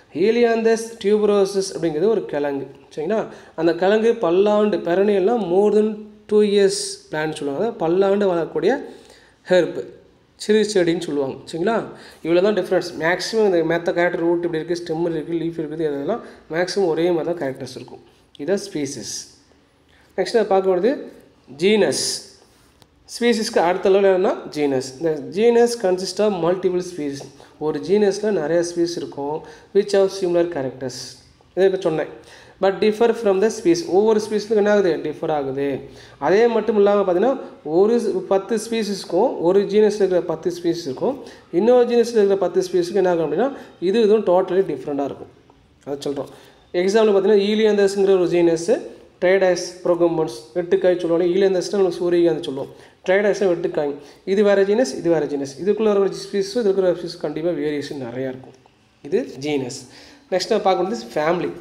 ஹீலியாந்தஸ் டியூபரோசஸ் அப்படிங்கிறது ஒரு கிழங்கு சரிங்களா. அந்த கிழங்கு பல்லாண்டு பெரனியெல்லாம் மோர் தென் 2 years பிளான் சொல்லுவாங்க. பல்லாண்டு வளரக்கூடிய ஹெர்ப் சிறு செடின்னு சொல்லுவாங்க சரிங்களா. இவ்வளோ தான் டிஃப்ரென்ஸ். மேக்ஸிமம் இந்த மெத்த கேரக்டர் ரூட் இப்படி இருக்குது, ஸ்டெம் இருக்குது, லீஃப் இருக்குது, இதெல்லாம் மேக்ஸிமம் ஒரே மாதிரி தான் கேரக்டர்ஸ் இருக்கும். இதுதான் ஸ்பீசிஸ். நெக்ஸ்ட் அதை பார்க்கும்போது ஜீனஸ். ஸ்பீசிஸ்க்கு அடுத்த லெவல் என்னன்னா ஜீனஸ். இந்த genus consist of multiple species. ஒரு ஜீனஸில் நிறைய ஸ்பீஸ் இருக்கும் விச் ஹவ் சிமிலர் கேரக்டர்ஸ். இதை இப்போ சொன்னேன். But differ from the species. ஒவ்வொரு ஸ்பீஸுக்கும் என்ன ஆகுது, டிஃபர் ஆகுது. அதே மட்டும் இல்லாமல் பார்த்தீங்கன்னா ஒரு 10 ஸ்பீஸஸ்க்கும் ஒரு ஜீனஸில் இருக்கிற 10 ஸ்பீஸ் இருக்கும், இன்னொரு ஜீனஸில் இருக்கிற 10 ஸ்பீஸுக்கு என்ன ஆகும் அப்படின்னா இதுவும் டோட்டலி டிஃப்ரெண்ட்டாக இருக்கும். அதை சொல்கிறோம். எக்ஸாம்பிள் பார்த்தீங்கன்னா ஈலியாந்தஸ்ங்கிற ஒரு ஜீனஸ், ட்ரைடாஸ் ப்ரோகம்பன்ஸ் வெட்டுக்காய் சொல்லுவாங்க. ஈலியாந்தஸ்னால் நமக்கு சூரியகாந்தி சொல்லுவோம், ட்ரைடாஸ்னால் வெட்டுக்காய். இது வேறு ஜீனஸ், இது வேறு ஜீனஸ். இதுக்குள்ள ஒரு ஸ்பீஸும் இதுக்குள்ள ஒரு ஸ்பீஸ் கண்டிப்பாக வேரியேஷன் நிறையா இருக்கும். இது ஜீனஸ். நெக்ஸ்ட் பார்க்குறது family.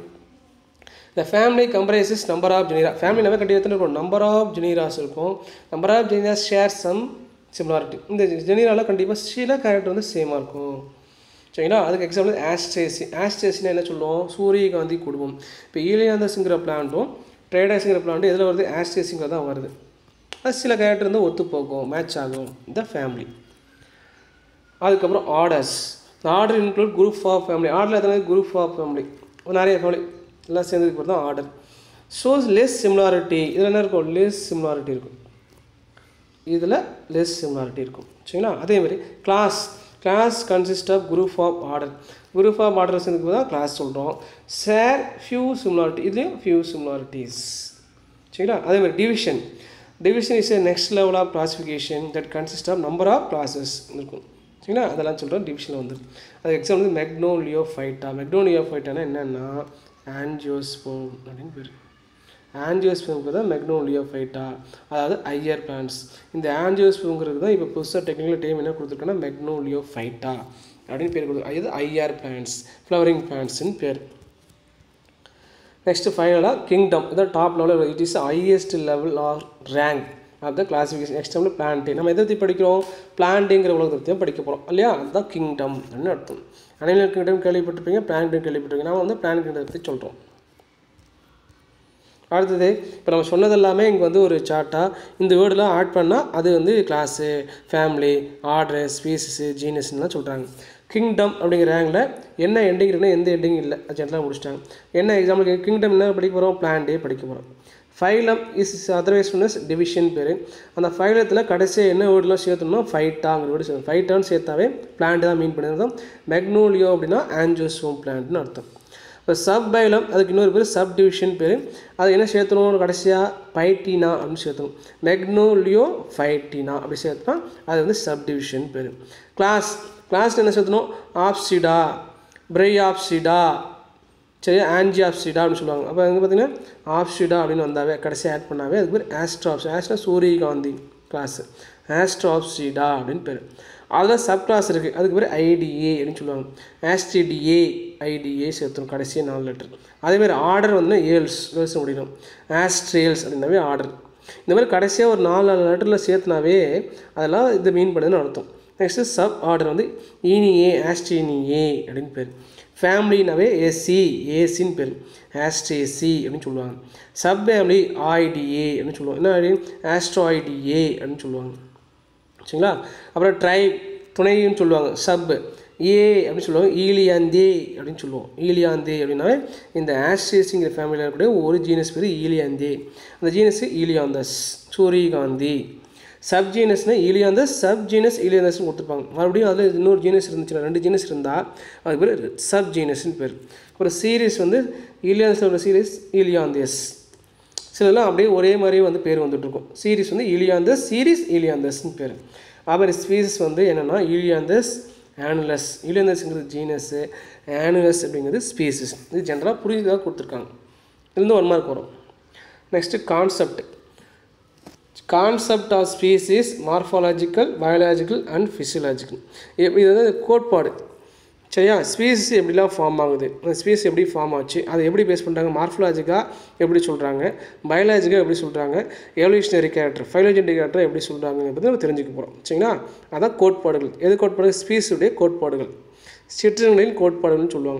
The family comprises number of genera. Family நம்ம கண்டிப்பாக எத்தனை இருக்கும், நம்பர் ஆஃப் ஜெனீராஸ் இருக்கும். Number of genera share some similarity. இந்த ஜெனீராவில் கண்டிப்பாக சில கேரக்டர் வந்து சேமாக இருக்கும் சரிங்களா. அதுக்கு எக்ஸாம்பிள் ஆஸ்ட்ரேசி. ஆஸ்ட்ரேசினா என்ன சொல்லுவோம், சூரியகாந்தி குடும்பம். இப்போ ஈலியாந்தஸ்ங்கிற பிளான்ட்டும் ட்ரைடாஸுங்கிற பிளான்ட்டும் எதில் வருது, ஆஸ்ட்ரேசிங்கிற தான் வருது. அது சில கேரக்டர் வந்து ஒத்து போகும், மேட்ச் ஆகும். இந்த ஃபேமிலி. அதுக்கப்புறம் orders. Order include group of family. ஆர்டரில் எத்தனை குரூப் ஆஃப் ஃபேமிலி, நிறைய ஃபேமிலி எல்லாம் சேர்ந்ததுக்கு அப்புறம் தான் ஆர்டர். Shows less similarity. இதில் என்ன இருக்கும், லெஸ் சிமிலாரிட்டி இருக்கும். இதில் லெஸ் சிமிலாரிட்டி இருக்கும் சரிங்களா. அதேமாதிரி class. Class consist of group of order. Group of order சேர்ந்துக்கு தான் கிளாஸ் சொல்கிறோம். Share few similarity. இதுலேயும் ஃபியூ சிமிலாரிட்டிஸ் சரிங்களா. அதேமாதிரி division. Division is a next level of classification that consist of number of classes இருக்கும் சரிங்களா. அதெல்லாம் சொல்கிறோம் டிவிஷனில் வந்து. அது எக்ஸாம்பிள் வந்து மெக்னோலியோஃபைட்டா. மெக்னோலியோஃபைட்டானா என்னென்னா ஆஞ்சியோஸ்போம் அப்படின்னு பேர். ஆஞ்சியோஸ்போமுக்கு தான் மெக்னோலியோஃபைட்டா, அதாவது ஐயர் பிளான்ட்ஸ். இந்த ஆஞ்சியோஸ்போங்கிறது தான் இப்போ புதுசாக டெக்னிக்கல் டேம் என்ன கொடுத்துருக்கோன்னா மெக்னோலியோஃபைட்டா அப்படின்னு பேர் கொடுத்து. அது ஐஆர் பிளான்ட்ஸ், ஃப்ளவரிங் பிளான்ட்ஸ்ன்னு பேர். நெக்ஸ்ட்டு ஃபைனலாக கிங்டம். இதான் டாப் லெவலில். It is highest level or rank of the classification. Next வந்து பிளான்ட்டு. நம்ம எதை பற்றி படிக்கிறோம், பிளான்ட்டுங்கிற உலகத்தை படிக்க போகிறோம் இல்லையா. அதுதான் கிங்டம் அப்படின்னு அர்த்தம். அனிமல் கிங்டம் கேள்விப்பட்டிருப்பீங்க, பிளான்ட் கேள்விப்பட்டிருப்பீங்க. நம்ம வந்து பிளான்ட் கிங்டத்தை பற்றி சொல்கிறோம். அடுத்தது இப்போ நம்ம சொன்னது எல்லாமே இங்கே வந்து ஒரு சார்ட்டாக இந்த வேர்டெலாம் ஆட் பண்ணால் அது வந்து கிளாஸு, ஃபேமிலி, ஆர்டரு, ஸ்பீசிஸு, ஜீனஸ்லாம் சொல்கிறாங்க. கிங்டம் அப்படிங்கிற ரேங்கில் என்ன எண்டிங் இருக்குன்னா எந்த எண்டிங் இல்லை, அது ஜென்ரலாக முடிச்சிட்டாங்க. என்ன எக்ஸாம்பிள் கிங்டம் என்ன படிக்க போகிறோம், பிளான்ட்டே படிக்க போகிறோம். Phylum is otherwise one division பேர். அந்த ஃபைலத்தில் கடைசியாக என்ன வேர்டெலாம் சேர்த்தோம்னா ஃபைட்டாங்கிற வேர்டு சேர்த்தோம். ஃபைட்டான்னு சேர்த்தாவே பிளான்ட் தான் மீன் பண்ணியிருந்தோம். மெக்னோலியோ அப்படின்னா ஆஞ்சியோஸ்போம் பிளான்ட்னு அர்த்தம். இப்போ சப் பைலம் அதுக்கு இன்னொரு பேர் சப் டிவிஷன் பேர். அது என்ன சேர்த்தணும், கடைசியாக பைட்டினா அப்படின்னு சேர்த்தணும். மெக்னோலியோ ஃபைட்டினா அப்படி சேர்த்தோம்னா அது வந்து சப் டிவிஷன் பேர். கிளாஸ். கிளாஸில் என்ன சேர்த்தணும், ஆப்சிடா, பிரைஆப்சிடா சரியா, ஆஞ்சியாப்சிடா அப்படின்னு சொல்லுவாங்க. அப்போ அங்கே பார்த்தீங்கன்னா ஆப்சிடா அப்படின்னு வந்தாவே கடைசியாக ஆட் பண்ணாவே அதுக்கு பேர் ஆஸ்ட்ராப்ஸ். ஆஸ்ட்ரா சூரியகாந்தி கிளாஸு, ஆஸ்ட்ராப்சிடா அப்படின்னு பேர். அதில் சப் கிளாஸ் இருக்குது, அதுக்கு பேர் ஐடிஏ அப்படின்னு சொல்லுவாங்க. ஆஸ்டிடிஏ, ஐடிஏ சேர்த்துரும் கடைசியாக 4 லெட்டர். அதேமாதிரி ஆர்டர் வந்து ஏல்ஸ் முடியணும். ஆஸ்ட்ரேல்ஸ் அப்படின்னாவே ஆர்டர். இந்த மாதிரி கடைசியாக ஒரு 4 லெட்டரில் சேர்த்துனாவே அதெல்லாம் இது மீன் பண்ணுதுன்னு அர்த்தம். நெக்ஸ்ட்டு சப் ஆர்டர் வந்து ஈனிஏ, ஆஸ்டினிஏ அப்படின்னு பேர். ஃபேமிலினாவே ஏசி, ஏசின்னு பேர். ஆஸ்ட்ரேசி அப்படின்னு சொல்லுவாங்க. சப் ஃபேமிலி ஆய்டிஏ அப்படின்னு சொல்லுவாங்க. என்ன ஐடி, ஆஸ்ட்ராய்டிஏ அப்படின்னு சொல்லுவாங்க சரிங்களா. அப்புறம் ட்ரைப் துணைன்னு சொல்லுவாங்க. சப் ஏ அப்படின்னு சொல்லுவாங்க. ஈலியாந்தே அப்படின்னு சொல்லுவோம். ஈலியாந்தே அப்படின்னாவே இந்த ஆஸ்ட்ரேசிங்கிற ஃபேமிலியில் இருக்கக்கூடிய ஒரு ஜீனஸ் பேர் ஈலியாந்தே. அந்த ஜீனஸ் ஈலியாந்தஸ், சூரியகாந்தி. சப் ஜீனஸ்னால் ஈலியாந்தஸ், சப் ஜீனஸ் ஈலியாந்தஸ்னு கொடுத்துருப்பாங்க. மறுபடியும் அதில் இன்னொரு ஜீனஸ் இருந்துச்சுன்னா 2 ஜீனஸ் இருந்தால் அதுக்கு பேர் சப் ஜீனஸ்ன்னு பேர். ஒரு சீரீஸ் வந்து ஈலியாந்தஸில் ஒரு சீரீஸ் ஈலியாந்தஸ். சிலலாம் அப்படியே ஒரே மாதிரியே வந்து பேர் வந்துட்டுருக்கும். சீரீஸ் வந்து ஈலியாந்தஸ், சீரீஸ் ஈலியாந்தஸ்ன்னு பேர். அப்புறம் ஸ்பீசிஸ் வந்து என்னென்னா ஈலியாந்தஸ், ஆனுலஸ். ஈலியாந்தஸ்ங்கிறது ஜீனஸு, ஆனுலஸ் அப்படிங்கிறது ஸ்பீசிஸ். இது ஜென்ரலாக புரிஞ்சதாக கொடுத்துருக்காங்க. இதுலேருந்து 1 மார்க் வரும். Next concept. Concept of species மார்ஃபாலஜிக்கல், பயாலஜிக்கல் அண்ட் ஃபிசியலாஜிக்கல். இது வந்து கோட்பாடு சரியா. ஸ்பீசிஸ் எப்படிலாம் ஃபார்ம் ஆகுது, அந்த ஸ்பீஸ் எப்படி ஃபார்ம் ஆச்சு, அதை எப்படி பேஸ் பண்ணுறாங்க, மார்ஃபாலஜிக்காக எப்படி சொல்கிறாங்க, பயாலஜிக்காக எப்படி சொல்கிறாங்க, எவல்யூஷனரி கேரக்டர், ஃபைலோஜெனடிக் கேரக்டர் எப்படி சொல்கிறாங்க பற்றி நம்ம தெரிஞ்சுக்க போகிறோம் சரிங்களா. அதான் கோட்பாடுகள். எது கோட்பாடுகள், ஸ்பீஸுடைய கோட்பாடுகள், சிற்றினங்களின் கோட்பாடுகள்னு சொல்லுவாங்க.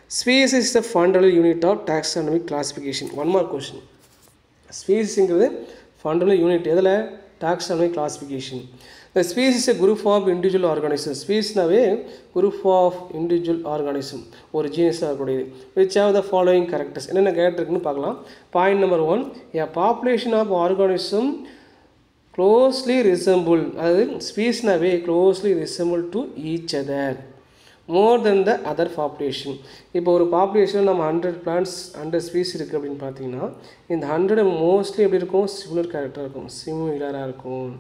Species is the fundamental unit of taxonomic classification. One more question. Species is the fundamental unit of taxonomic classification. The species is a group of individual organisms. Species is a group of individual organisms or genus which have the following characters. Enna character nu paakalam. Point number 1, a population of organisms closely resemble, that species na way closely resemble to each other more than the other population. இப்போ ஒரு பாப்புலேஷனில் நம்ம 100 plants 100 ஸ்பீஸ் இருக்குது அப்படின்னு பார்த்தீங்கன்னா இந்த 100 mostly எப்படி இருக்கும், similar கேரக்டராக இருக்கும், சிமிலராக இருக்கும்.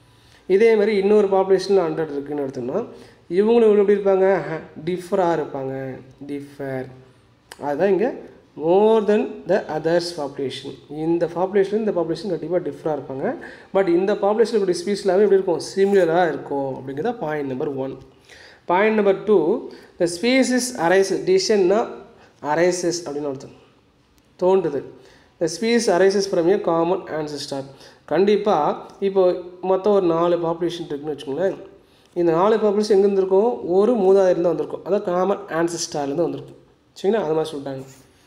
இதே மாதிரி இன்னொரு பாப்புலேஷனில் 100 இருக்குதுன்னு எடுத்தோம்னா இவங்களும் எப்படி இருப்பாங்க, டிஃபராக இருப்பாங்க, டிஃபர். அதுதான் இங்கே more then the others population. இந்த பாப்புலேஷன் இந்த பாப்புலேஷன் கண்டிப்பாக டிஃபராக இருப்பாங்க. பட் இந்த பாப்புலேஷன் இப்படி ஸ்பீஸ்லாமே எப்படி இருக்கும், சிமிலராக இருக்கும் அப்படிங்கிறத point number 1. Point number 2, the species arises. Decision arises அப்படின்னு அர்த்தம், தோன்றுது. The species arises from a common ancestor. கண்டிப்பாக இப்போ மொத்தம் ஒரு 4 பாப்புலேஷன் இருக்குன்னு வச்சுக்கோங்களேன். இந்த 4 பாப்புலேஷன் எங்கே இருந்திருக்கும், ஒரு மூதாதையிலேருந்து வந்திருக்கும், அதாவது காமன் ஆன்செஸ்டார்லேருந்து வந்திருக்கும். சரிங்களா, அது மாதிரி சொல்லிட்டாங்க.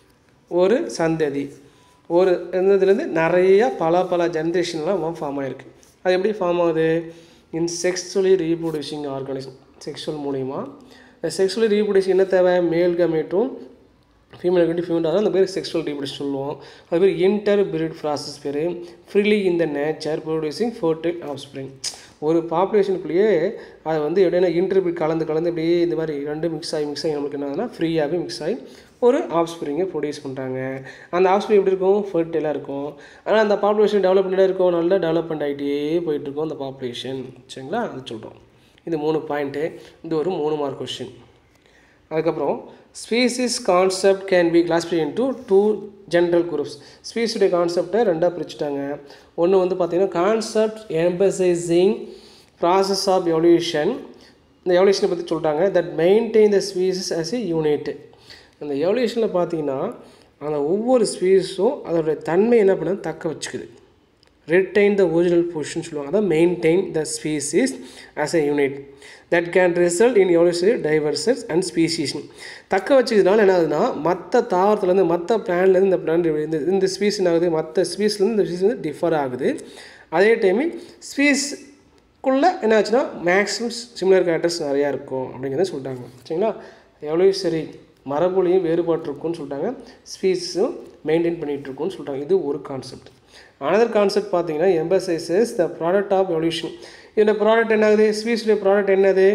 ஒரு சந்ததி ஒரு இதுலேருந்து நிறையா பல ஜென்ரேஷன்லாம் ஃபார்ம் ஆகிருக்கு. அது எப்படி ஃபார்ம் ஆகுது, in sexually reproducing organism. Sexual மூலிமா செக்ஷுவலி ரீப்ரொடியூஷன் என்ன தேவை, மேல் கமேட்டும் ஃபீமேல் கட்டி ஃபீமேல், அந்த பேர் செக்ஷுவல் ரீப்ரொடியூஷன் சொல்லுவோம். அது பேர் இன்டர் பிரீட் ப்ராசஸ் பேர். Freely in the nature producing fertile offspring. ஒரு பாப்புலேஷனுக்குள்ளேயே அது வந்து எப்படின்னா இன்டர்பிரிட் கலந்து இப்படியே இந்த மாதிரி ரெண்டு மிக்ஸ் ஆகி நம்மளுக்கு என்ன ஆகுதுன்னா ஃப்ரீயாகவே மிக்ஸ் ஆகி ஒரு ஆஃப்ஸ்ப்ரிங்கை ப்ரொடியூஸ் பண்ணுறாங்க. அந்த ஆஃப்ஸ்ப்ரிங் எப்படி இருக்கும், ஃபர்டைலாக இருக்கும். ஆனால் அந்த பாப்புலேஷன் டெவலப்மெண்ட்டாக இருக்கும், நல்லா டெவலப்மெண்ட் ஆகிட்டே போயிட்டுருக்கும் அந்த பாப்புலேஷன். சரிங்களா, அது சொல்கிறோம். இது 3 பாயிண்ட்டு. இது ஒரு 3 மார்க் கொஸ்டின். அதுக்கப்புறம் species concept can be classified into 2 general groups. ஸ்பீஸுடைய கான்செப்டை 2ஆக பிரிச்சுட்டாங்க. ஒன்று வந்து பார்த்திங்கன்னா concept emphasizing process of evolution. இந்த எவல்யூஷனை பற்றி சொல்லிட்டாங்க. That maintain the species as a unit. அந்த எவல்யூஷனில் பார்த்திங்கன்னா அந்த ஒவ்வொரு ஸ்பீஸும் அதோடைய தன்மை என்ன பண்ண தக்க வச்சுக்குது. retain the original position சொல்லுவாங்க. அதான் maintain the species as a unit that can result in evolutionary diversions and speciation. தக்க வச்சுக்கிறதுனால என்ன ஆகுதுன்னா மற்ற தாவரத்துலேருந்து மற்ற பிளான்லேருந்து இந்த பிளான் இந்த ஸ்பீஸ் என்ன ஆகுது, மற்ற ஸ்பீஸ்லேருந்து இந்த ஸ்பீஸ் வந்து டிஃபர் ஆகுது. அதே டைமு ஸ்பீஸ்க்குள்ளே என்ன ஆச்சுன்னா மேக்ஸிமம் சிமிலர் கேரக்டர்ஸ் நிறையா இருக்கும் அப்படிங்கிறத சொல்லிட்டாங்க. சரிங்களா, எவல்யூஷனரி மரபுலையும் வேறுபாட்டிருக்குன்னு சொல்லிட்டாங்க, ஸ்பீஸும் மெயின்டைன் பண்ணிகிட்ருக்குன்னு சொல்லிட்டாங்க. இது ஒரு கான்செப்ட். another concept பார்த்தீங்கன்னா emphasizes the product of evolution. இந்த ப்ராடக்ட் என்ன ஆகுது, ஸ்பீஸுடைய ப்ராடக்ட் என்னது,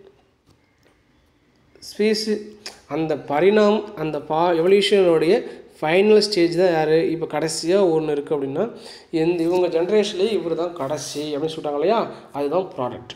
ஸ்பீஸ் அந்த பரிணாமம் அந்த எவல்யூஷனுடைய ஃபைனல் ஸ்டேஜ் தான் யார். இப்போ கடைசியாக ஒன்று இருக்குது அப்படின்னா இவங்க ஜென்ரேஷன்லேயே இவர் தான் கடைசி அப்படின்னு சொல்லிட்டாங்க இல்லையா, அதுதான் ப்ராடக்ட்.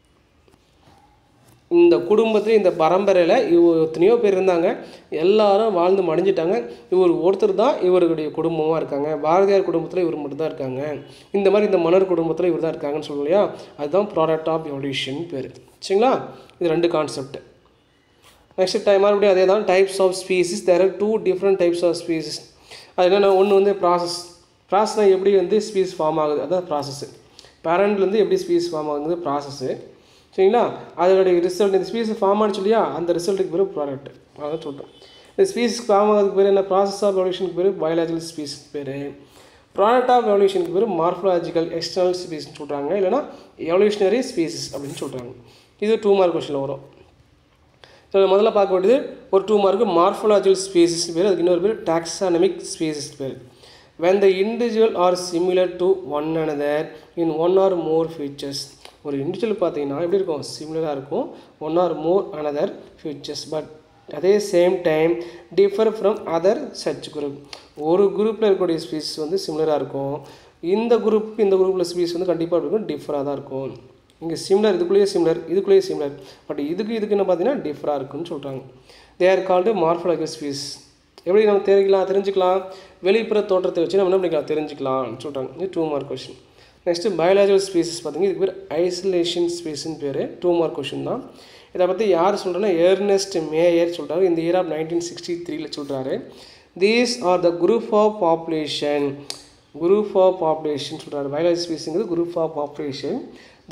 இந்த குடும்பத்தில் இந்த பரம்பரையில் எத்தனையோ பேர் இருந்தாங்க, எல்லாரும் வாழ்ந்து மடிஞ்சிட்டாங்க. இவர் ஒருத்தர் தான் இவருடைய குடும்பமாக இருக்காங்க. பாரதியார் குடும்பத்தில் இவர் மட்டும் தான் இருக்காங்க. இந்த மாதிரி இந்த மன்னர் குடும்பத்தில் இவர் தான் இருக்காங்கன்னு சொல்லுவோம் இல்லையா, அதுதான் ப்ராடக்ட் ஆஃப் எவல்யூஷன் பேர். சரிங்களா, இது 2 கான்செப்ட். நெக்ஸ்ட் டைம் மறுபடியும் அதே தான் types of species. There are 2 different types of species. அது என்னென்னா ஒன்று வந்து ப்ராசஸ்னால் எப்படி வந்து ஸ்பீஸ் ஃபார்ம் ஆகுது, அதுதான் ப்ராசஸ்ஸு. பேரண்ட்லேருந்து எப்படி ஸ்பீஸ் ஃபார்ம் ஆகுது ப்ராசஸ்ஸு. சரிங்களா, அதோடைய ரிசல்ட் இந்த ஸ்பீஸ் ஃபார்ம் ஆனிச்சு இல்லையா, அந்த ரிசல்ட்டுக்கு பேர் ப்ராடக்ட். அதான் சொல்கிறேன். இந்த ஸ்பீஸ் ஃபார்ம் ஆகிறதுக்கு பேர் என்ன, ப்ராசஸ் ஆஃப் எவல்யூஷனுக்கு பேர் பயாலஜிக்கல் ஸ்பீஸ் பேர். ப்ராடக்ட் ஆஃப் எவல்யூஷனுக்கு பேர் மார்ஃபலாஜிக்கல் எக்ஸ்டர்னல் ஸ்பீஸ்ன்னு சொல்கிறாங்க, இல்லைனா எவல்யூஷனரி ஸ்பீசிஸ் அப்படின்னு சொல்கிறாங்க. இது 2 மார்க் கொஸ்டினில் வரும். ஸோ முதல்ல பார்க்க வேண்டியது ஒரு 2 மார்க்கு மார்ஃபலாஜிக்கல் ஸ்பீசிஸ் பேர், அதுக்கு இன்னொரு பேர் டாக்ஸானமிக் ஸ்பீசிஸ் பேர். when the individual are similar to one another in one or more features. ஒரு இண்டிவிஜுவல் பார்த்தீங்கன்னா எப்படி இருக்கும், சிமிலராக இருக்கும், 1 or more another features, but அதே same time differ from other such group. ஒரு குரூப்பில் இருக்கக்கூடிய ஸ்பீஸ் வந்து சிமிலராக இருக்கும், இந்த குரூப்பில் ஸ்பீஸ் வந்து கண்டிப்பாக இருக்கும் டிஃபராக தான் இருக்கும். இங்கே சிமிலர், இதுக்குள்ளேயே சிமிலர், பட் இதுக்கு என்ன பார்த்தீங்கன்னா டிஃபராக இருக்குன்னு சொல்கிறாங்க. They are called morphological species. எப்படி நம்ம தெரிஞ்சுக்கலாம், வெளிப்புற தோற்றத்தை வச்சு நம்ம என்ன பண்ணிக்கலாம் தெரிஞ்சுக்கலாம்னு சொல்கிறாங்க. இது 2 mark question. Next biological species பார்த்தீங்கன்னா இதுக்கு பேர் ஐசோலேஷன் ஸ்பீஸ்ன்னு பேர். 2 மார்க் கொஸ்டின் தான். இதை பற்றி யார் சொல்கிறேன்னா எர்னஸ்ட் மேயர் சொல்கிறாரு. இந்த இயர் ஆஃப் 1963 சொல்கிறாரு. These are the group of population சொல்கிறாரு. பயாலஜி ஸ்பீஸுங்கிறது குரூப் ஆஃப் பாப்புலேஷன்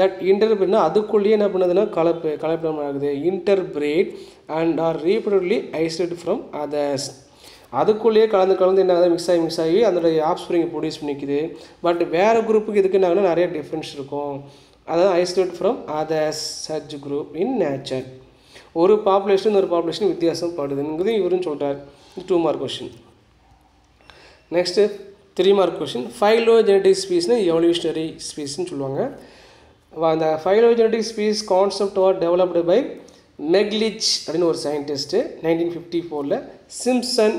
தட் இன்டர்பிரேட்னா அதுக்குள்ளேயே என்ன பண்ணுதுன்னா கலப்படம் ஆகுது. Interbreed and are reproductively isolate from others. அதுக்குள்ளேயே கலந்து என்ன ஆகுது, மிக்ஸ் ஆகி அதோடைய ஆப்ஸ்ப்ரிங் ப்ரொடியூஸ் பண்ணிக்குது. பட் வேறு குரூப்புக்கு இதுக்கு என்ன நிறைய டிஃப்ரென்ஸ் இருக்கும். அதாவது isolate from others such group in nature. ஒரு பாப்புலேஷன் ஒரு பாப்புலேஷன் வித்தியாசம் படுதுங்கிறது இவருன்னு சொல்கிறார். 2 mark question. Next 3 mark question. Phylogenetic ஸ்பீஸ்னு எவல்யூஷனரி ஸ்பீஸ்ன்னு சொல்லுவாங்க. அந்த phylogenetic species concept are developed by மெக்லிச் அப்படின்னு ஒரு சயின்டிஸ்ட்டு 1954, சிம்சன்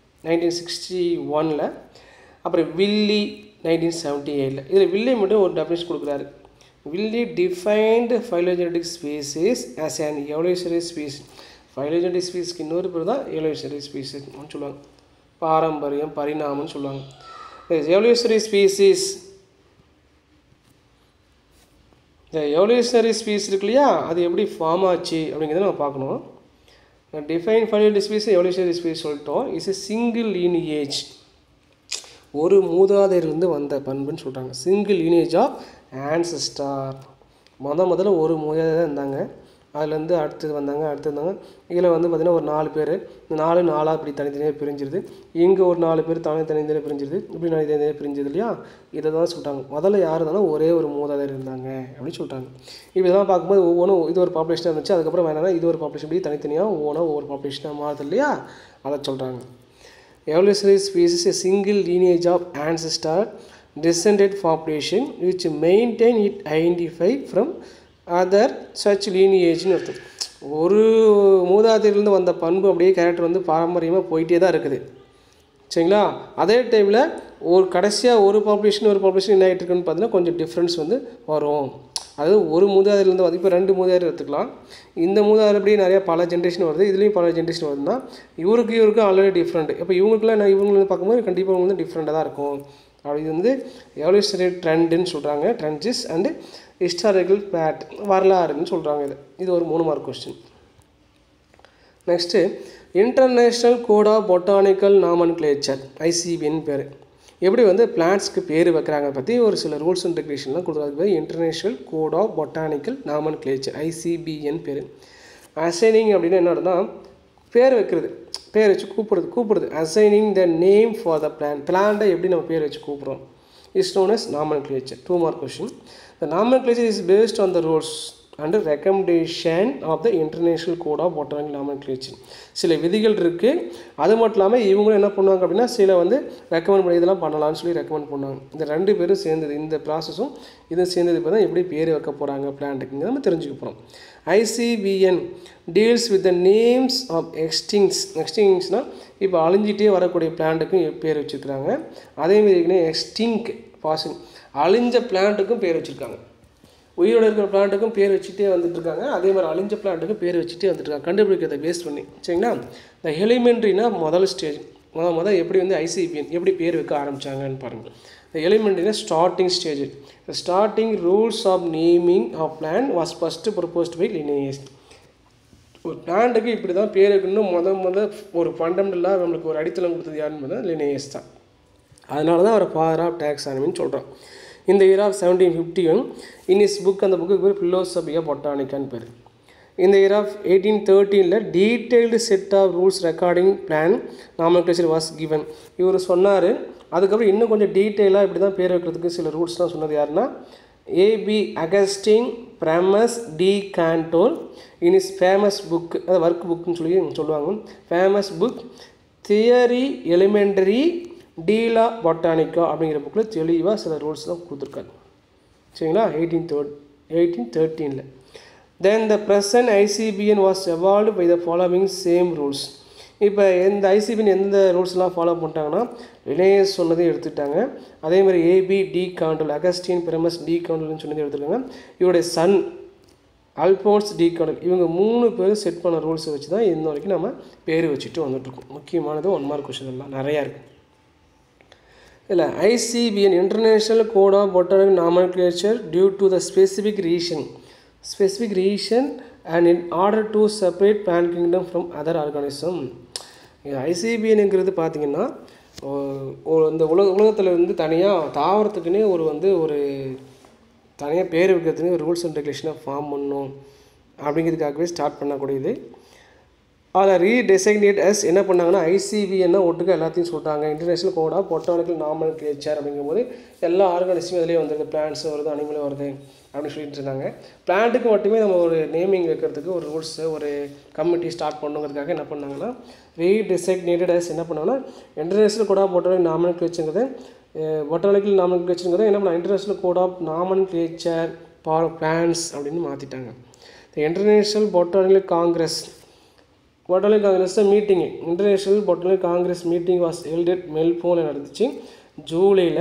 1961, அப்புறம் வில்லி 1978. இதில் வில்லி மட்டும் ஒரு டெஃபினிஷன் கொடுக்குறாரு. Wiley defined phylogenetic species as an evolutionary species. Phylogenetic ஸ்பீஸ்க்கு இன்னொரு பேர் தான் எவல்யூஷனரி ஸ்பீசிஸ்ன்னு சொல்லுவாங்க. பாரம்பரியம், பரிணாமம்னு சொல்லுவாங்க. எவல்யூஷனரி ஸ்பீசிஸ், இந்த எவல்யூஷனரி ஸ்பீஸ் இருக்கு இல்லையா, அது எப்படி ஃபார்ம் ஆச்சு அப்படிங்கிறத நம்ம பார்க்கணும். Define phylogenetic species evolutionary species சொல்லிட்டோம். இஸ் எ சிங்கிள் லீனியேஜ், ஒரு மூதாதையிலிருந்து வந்த பண்புன்னு சொல்கிறாங்க. Single lineage of ancestor. முதல்ல ஒரு மூதாதையர் தான் இருந்தாங்க. அதுலேருந்து அடுத்தது வந்தாங்க. இதில் வந்து பார்த்திங்கன்னா ஒரு 4 பேர், இந்த 4 இப்படி தனித்தனியாக பிரிஞ்சிருது. இங்கே ஒரு 4 பேர் தனித்தனியாக பிரிஞ்சிருது. இப்படி தனித்தனியாக பிரிஞ்சது இல்லையா, இதை தான் சொல்லிட்டாங்க. முதல்ல யார் இருந்தாலும் ஒரே ஒரு மூதாதையர் இருந்தாங்க அப்படின்னு சொல்லிட்டாங்க. இப்போ இதெல்லாம் பார்க்கும்போது ஒவ்வொன்றும் இது ஒரு பாப்புலேஷனாக இருந்துச்சு. அதுக்கப்புறம் வேணா இது ஒரு பாப்புலேஷன், இப்படி தனித்தனியாக ஒவ்வொரு பாப்புலேஷனாக மாறுது இல்லையா, அதை சொல்கிறாங்க. Evolutionary species a single lineage of ancestor descended population which maintain it identify from other such lineage. ஒரு மூதாதையிலிருந்து வந்த பண்பு அப்படியே கேரக்டர் வந்து பாரம்பரியமாக போயிட்டே தான் இருக்குது. சரிங்களா? அதே டைமில் ஒரு கடைசியாக ஒரு பாப்புலேஷன் என்ன ஆகிட்டு இருக்குன்னு பார்த்தீங்கன்னா கொஞ்சம் டிஃப்ரென்ஸ் வந்து வரும். அதாவது ஒரு மூதாதையிலேருந்து வந்து இப்போ 2 மூதாதையர் எடுத்துக்கலாம். இந்த மூதாதையர் அப்படியே நிறையா பல ஜென்ரேஷன் வருது, இதுலேயும் பல ஜென்ரேஷன் வருதுன்னா இவருக்கு ஆல்ரெடி டிஃப்ரெண்ட். இப்போ இவங்களுக்குலாம் இவங்களை பார்க்கும்போது கண்டிப்பாக வந்து டிஃப்ரெண்ட்டாக தான் இருக்கும். அப்படி வந்து எவல்யூஷனரி ட்ரெண்டுன்னு சொல்கிறாங்க. ட்ரெண்ட்ஸ் அண்டு ஹிஸ்டாரிக்கல் பேட், வரலாறுன்னு சொல்கிறாங்க. இது ஒரு 3 mark question. Next international code of botanical nomenclature, ICBN பேர். எப்படி வந்து பிளான்ட்ஸ்க்கு பேர் வைக்கிறாங்க பற்றி ஒரு சில ரூல்ஸ் அண்ட் ரெகுலேஷன்லாம் கொடுக்குறது. International code of botanical nomenclature, ICBN பேர். அசைனிங் அப்படின்னா என்னன்னா பேர் வைக்கிறது, பேர் வச்சு கூப்பிடுறது. Assigning the name for the பிளான்ட்டை எப்படி நம்ம பேர் வச்சு கூப்பிட்றோம் is known as nomenclature. 2 mark question. The nomenclature is based on the rules and recommendation of the international code of botanical nomenclature. சில விதிகள் இருக்குது. அது மட்டும் இல்லாமல் இவங்களும் என்ன பண்ணுவாங்க அப்படின்னா சில வந்து ரெக்கமெண்ட் பண்ணி இதெல்லாம் பண்ணலாம்னு சொல்லி ரெக்கமெண்ட் பண்ணுவாங்க. இந்த 2 பேரும் சேர்ந்தது, இந்த ப்ராசஸும் இதுவும் சேர்ந்தது இப்போ தான் எப்படி பேர் வைக்க போகிறாங்க பிளான்ட்டுக்குங்க நம்ம தெரிஞ்சுக்க போகிறோம். ICBN deals with the names of எக்ஸ்டிங்ஸ்னால் இப்போ அழிஞ்சிட்டே வரக்கூடிய பிளான்ட்டுக்கும் பேர் வச்சுருக்கிறாங்க. அதேமாதிரி எக்ஸ்டிங்க் பாசிங், அழிஞ்ச பிளான்ட்டுக்கும் பேர் வச்சுருக்காங்க. உயிரோடு இருக்கிற பிளான்ட்டுக்கும் பேர் வச்சுட்டே வந்துட்டுருக்காங்க. அதே மாதிரி அழிஞ்ச பிளான்ட்டுக்கும் பேர் வச்சுட்டே வந்துட்டுருக்காங்க, கண்டுபிடிக்கிறத பேஸ் பண்ணி. சரிங்களா? இந்த எலிமெண்ட்ரினா முதல் ஸ்டேஜ், முதல் எப்படி வந்து ICBN எப்படி பேர் வைக்க ஆரம்பித்தாங்கன்னு பாருங்கள். இந்த எலிமெண்ட்ரினா starting stage. Starting rules of naming of plant was first proposed by Linnaeus. ஒரு பிளான்ட்டுக்கு இப்படி தான் பேர் வைக்கணும் முதல் ஒரு ஃபண்டமெண்டலாக நம்மளுக்கு ஒரு அடித்தளம் கொடுத்தது யாருன்னு பார்த்தா லினேயஸ் தான். அதனால தான் அவர் ஃபாதர் ஆஃப் டாக்ஸானமின்னு சொல்கிறோம். இந்த year of 1751 in his book, அந்த புக்கு பேர் ஃபிலோசபியா பொட்டானிக்கான்னு பேர். இந்த year of 1813 detailed set of rules recording plant nomenclature was given. இவர் சொன்னார். அதுக்கப்புறம் இன்னும் கொஞ்சம் டீட்டெயிலாக இப்படி தான் பேர் வைக்கிறதுக்கு சில ரூல்ஸ்லாம் சொன்னது யாருன்னா AB Augustin Pyramus de Candolle in his famous book, அது ஒர்க் புக்குன்னு சொல்லி சொல்லுவாங்க. Famous book theory elementary de la botanica அப்படிங்கிற புக்கில் தெளிவாக சில ரூல்ஸ் தான் கொடுத்துருக்காங்க. சரிங்களா? 1813. Then the present ICBN was evolved by the following same rules. இப்போ இந்த ICBN எந்த ரூல்ஸ்லாம் ஃபாலோ பண்ணிட்டாங்கன்னா லினேயஸ் சொன்னதையும் எடுத்துக்கிட்டாங்க. அதேமாதிரி AB de Candolle, Augustin Pyramus de காண்டோல்னு சொன்னதையும் எடுத்துருக்காங்க. இவருடைய சன் அல்போன்ஸ் டி காண்டோல், இவங்க 3 பேரும் செட் பண்ண ரூல்ஸை வச்சு தான் இன்ன வரைக்கும் நம்ம பேர் வச்சுட்டு வந்துட்டுருக்கோம். முக்கியமானது 1 மார்க் கொஸ்டின் எல்லாம் நிறையா இருக்குது. இல்லை ICBN international code of botanical nomenclature due to the specific reason and in order to separate plant kingdom from other organism. ICBNங்கிறது பார்த்திங்கன்னா இந்த உலகத்தில் இருந்து தனியாக தாவரத்துக்குன்னே ஒரு தனியாக பேர் வைக்கிறதுக்கு ரூல்ஸ் அண்ட் ரெகுலேஷனை ஃபார்ம் பண்ணணும் அப்படிங்கிறதுக்காகவே ஸ்டார்ட் பண்ணக்கூடியது. அதில் ரீடெசிக்னேட் அஸ் என்ன பண்ணாங்கன்னா ஐசிபிஎன்னா ஒட்டுக்க எல்லாத்தையும் சொல்லிட்டாங்க. International code of botanical nomenclature அப்படிங்கும்போது எல்லா ஆர்கானிசமும் இதிலே வந்துருது, பிளான்ட்ஸ் வருது, அனிமலும் வருது அப்படின்னு சொல்லிட்டு இருந்தாங்க. பிளான்ட்டுக்கு மட்டுமே நம்ம ஒரு நேமிங் வைக்கிறதுக்கு ஒரு ரூல்ஸு ஒரு கமிட்டி ஸ்டார்ட் பண்ணுங்கிறதுக்காக என்ன பண்ணாங்கன்னா ரீடெசிக்னேட்டட் அஸ் என்ன பண்ணாங்கன்னா இன்டர்நேஷ்னல் கோட் ஆஃப் பொட்டானிக்கல் நாமன்கிளேச்சருங்கிறது பொட்டானிக்கல் நாமன்கிளேச்சருங்கிறது என்ன பண்ணால் international code of nomenclature for plants அப்படின்னு மாற்றிட்டாங்க. International botanical congress botanical congress meeting international botanical congress meeting was held at மெல்போர்னில் நடந்துச்சு ஜூலையில்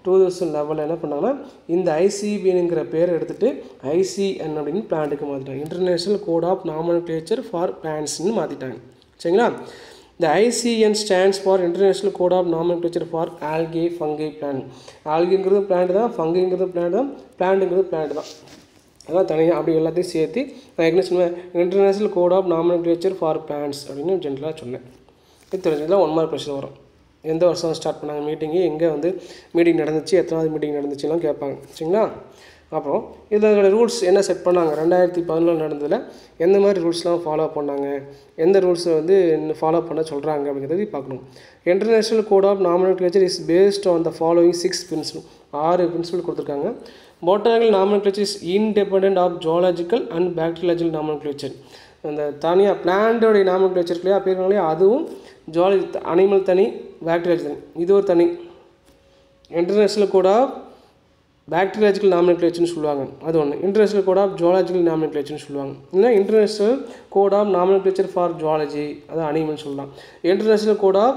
2011. என்ன பண்ணாங்கன்னா இந்த ஐசிபிஎன்ங்கிற பேரை எடுத்துகிட்டு ஐசிஎன் அப்படின்னு பிளான்ட்டுக்கு மாற்றிட்டாங்க. International code of nomenclature for பிளான்ட்ஸ்ன்னு மாற்றிட்டாங்க. சரிங்களா? இந்த ICN stands for international code of nomenclature for algae fungi plant. ஆல்கேங்கிறது பிளான்ட் தான், ஃபங்கைங்கிறது பிளான்ட் தான், பிளான்ட்டுங்கிறது பிளான்ட் தான். அதெல்லாம் தனியாக அப்படி எல்லாத்தையும் சேர்த்து நான் என்ன சொன்னேன் international code of nomenclature for plants அப்படின்னு ஜென்ரலாக சொன்னேன். இது தெரிஞ்சதில் 1 மார்க் கொஸ்டின் வரும். எந்த வருஷம் ஸ்டார்ட் பண்ணாங்க மீட்டிங்கு, எங்கே வந்து மீட்டிங் நடந்துச்சு, எத்தனாவது மீட்டிங் நடந்துச்சுலாம் கேட்பாங்க. சரிங்களா? அப்புறம் இதோட ரூல்ஸ் என்ன செட் பண்ணாங்க 2014 நடந்ததில் எந்த மாதிரி ரூல்ஸ்லாம் ஃபாலோ பண்ணாங்க, எந்த ரூல்ஸை வந்து ஃபாலோ பண்ண சொல்கிறாங்க அப்படிங்கிறது பார்க்கணும். International code of nomenclature is based on the following 6 principle. 6 principle கொடுத்துருக்காங்க. Botanical nomenclature is independent of zoological and bacteriological nomenclature. அந்த தனியாக பிளான்டோடைய நாமன்கிளேச்சர்லையே பேருங்களே அதுவும் ஜுவாலஜி அனிமல் தனி, பாக்டீரியாலஜி தனி, இது ஒரு தனி. இன்டர்நேஷ்னல் கோட் ஆஃப் பாக்டீரியாலஜிக்கல் நாமன்கிளேச்சர்னு சொல்லுவாங்க, அது ஒன்று. இன்டர்நேஷ்னல் கோட் ஆஃப் ஜுவாலஜிக்கல் நாமன்கிளேச்சர்னு சொல்லுவாங்க. இல்லைன்னா international code of nomenclature for zoology, அது அனிமல்னு சொல்லலாம். International code of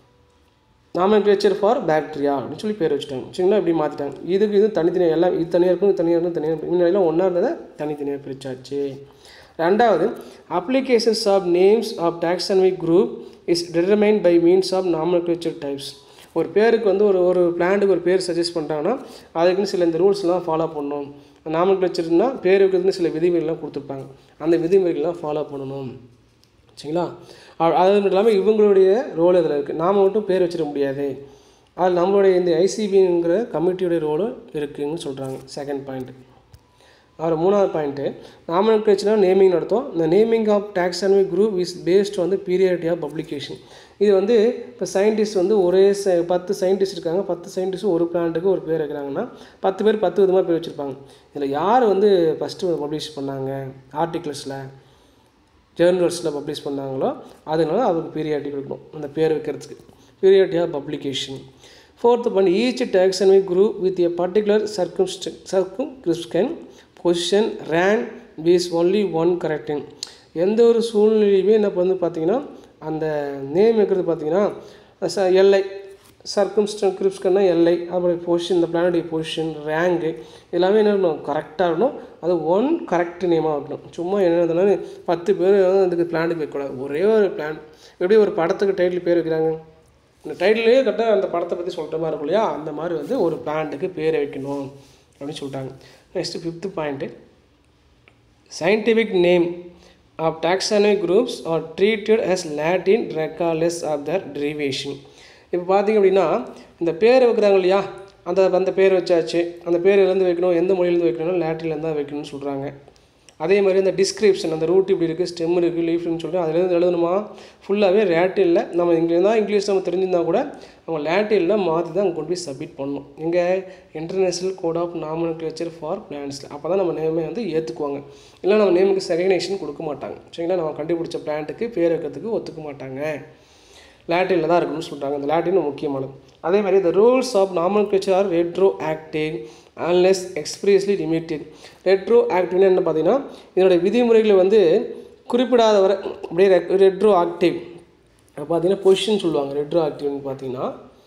nomenclature for bacteria அப்படின்னு சொல்லி பேர் வச்சுட்டாங்க. சரிங்களா? இப்படி மாற்றிட்டாங்க. இது தனித்தனியாக எல்லாம் இது தனியாக இருக்கும், இது தனியாக இருக்கும், தனியாக முன்னாடிலாம் ஒன்றா இருந்ததை தனித்தனியாக பிரிச்சாச்சு. ரெண்டாவது applications of names of taxonomy group is determined by means of nomenclature types. ஒரு பேருக்கு வந்து ஒரு பிளான்ட்டுக்கு ஒரு பேர் சஜஸ்ட் பண்ணுறாங்கன்னா அதுக்குன்னு சில இந்த ரூல்ஸ்லாம் ஃபாலோ பண்ணணும். நாமன்கிளேச்சர்னால் பேர் வைக்கிறதுன்னு சில விதிமுறைகள்லாம் கொடுத்துருப்பாங்க, அந்த விதிமுறைகள்லாம் ஃபாலோ பண்ணணும். சரிங்களா? அது மட்டும் இல்லாமல் இவங்களுடைய ரோல் இதில் இருக்குது. நாம் மட்டும் பேர் வச்சிட முடியாது, அதில் நம்மளுடைய இந்த ஐசிபிங்கிற கமிட்டியோடைய ரோலும் இருக்குதுன்னு சொல்கிறாங்க. Second point. அப்புறம் 3வது பாயிண்ட்டு நாமன்கிளேச்சர்னால் நேமிங் நடத்தும். இந்த naming of taxonomy group is based வந்து பீரியாரிட்டி ஆஃப் பப்ளிகேஷன். இது வந்து இப்போ சயின்டிஸ்ட் வந்து ஒரே 10 சயின்டிஸ்ட் இருக்காங்க, 10 சயின்டிஸ்ட்டும் ஒரு பிளான்ட்டுக்கு ஒரு பேர் வைக்கிறாங்கன்னா 10 பேர் 10 விதமாக பேர் வச்சுருப்பாங்க. இதில் யார் வந்து ஃபஸ்ட்டு பப்ளிஷ் பண்ணாங்க ஆர்டிகிள்ஸில் ஜேர்னல்ஸில் பப்ளிஷ் பண்ணாங்களோ அதனால அவருக்கு பீரியாரிட்டி கொடுக்கணும் அந்த பேர் வைக்கிறதுக்கு, priority of publication. 4th point each taxonomy group with a particular circumscription position rank bears only one correcting. எந்த ஒரு சூழ்நிலையுமே என்ன வந்து பார்த்திங்கன்னா அந்த நேம் வைக்கிறது பார்த்திங்கன்னா எல்லை சர்க்கம்ஸ்கிரிப்ஷன்னா எல்லை, அப்புறம் பொசிஷன் இந்த பிளானுடைய பொசிஷன் ரேங்கு எல்லாமே என்ன இருக்கணும் கரெக்டாக இருக்கணும். அது ஒன் கரெக்ட் நேமாக இருக்கணும். சும்மா என்ன 10 பேர் அதுக்கு பிளானுக்கு வைக்கக்கூடாது. ஒரே ஒரு பிளான் எப்படி ஒரு படத்துக்கு டைட்டில் பேர் வைக்கிறாங்க, இந்த டைட்டிலே கரெக்டாக அந்த படத்தை பற்றி சொல்கிற மாதிரி இருக்கும் இல்லையா, அந்த மாதிரி வந்து ஒரு பிளான்ட்டுக்கு பேர் வைக்கணும் அப்படின்னு சொல்லிட்டாங்க. Next 5th point scientific name of taxonomy groups are treated as Latin regardless of their derivation. இப்போ பார்த்திங்க அப்படின்னா இந்த பேர் வைக்கிறாங்க இல்லையா, அந்த பேர் வச்சாச்சு, அந்த பேர் எதுலேருந்து வைக்கணும், எந்த மொழியிலேருந்து வைக்கணும்னா லாட்டின்லேருந்து தான் வைக்கணும்னு சொல்கிறாங்க. அதே மாதிரி அந்த டிஸ்கிரிப்ஷன் அந்த ரூட் இப்படி இருக்குது, ஸ்டெம் இருக்குது, லீஃப்னு சொல்லிட்டு அதுலேருந்து எழுதணுமா ஃபுல்லாகவே லாட்டினில் நம்ம இங்கிலீஷ் நம்ம தெரிஞ்சிருந்தால் கூட நம்ம லாட்டினில் மாற்றி தான் கொண்டு போய் சப்மிட் பண்ணணும். இங்கே international code of nomenclature for பிளான்ட்ஸில் அப்போ தான் நம்ம நேமே வந்து ஏற்றுக்குவாங்க. இல்லை நம்ம நேமுக்கு ரெகக்னேஷன் கொடுக்க மாட்டாங்க. சரிங்களா? நம்ம கண்டுபிடிச்ச பிளான்ட்டுக்கு பேர் வைக்கிறதுக்கு ஒத்துக்க மாட்டாங்க, லாட்டினில் தான் இருக்கணும்னு சொல்கிறாங்க. அந்த லாட்டின் முக்கியமானது. அதே மாதிரி the rules of nomenclature are retroactive unless expressly limited. retroactive என்ன பார்த்தீங்கன்னா இதனுடைய விதிமுறைகளை வந்து குறிப்பிடாத வரை அப்படியே retroactive பார்த்தீங்கன்னா பொசிஷன் சொல்லுவாங்க. retroactiveன்னு பார்த்தீங்கன்னா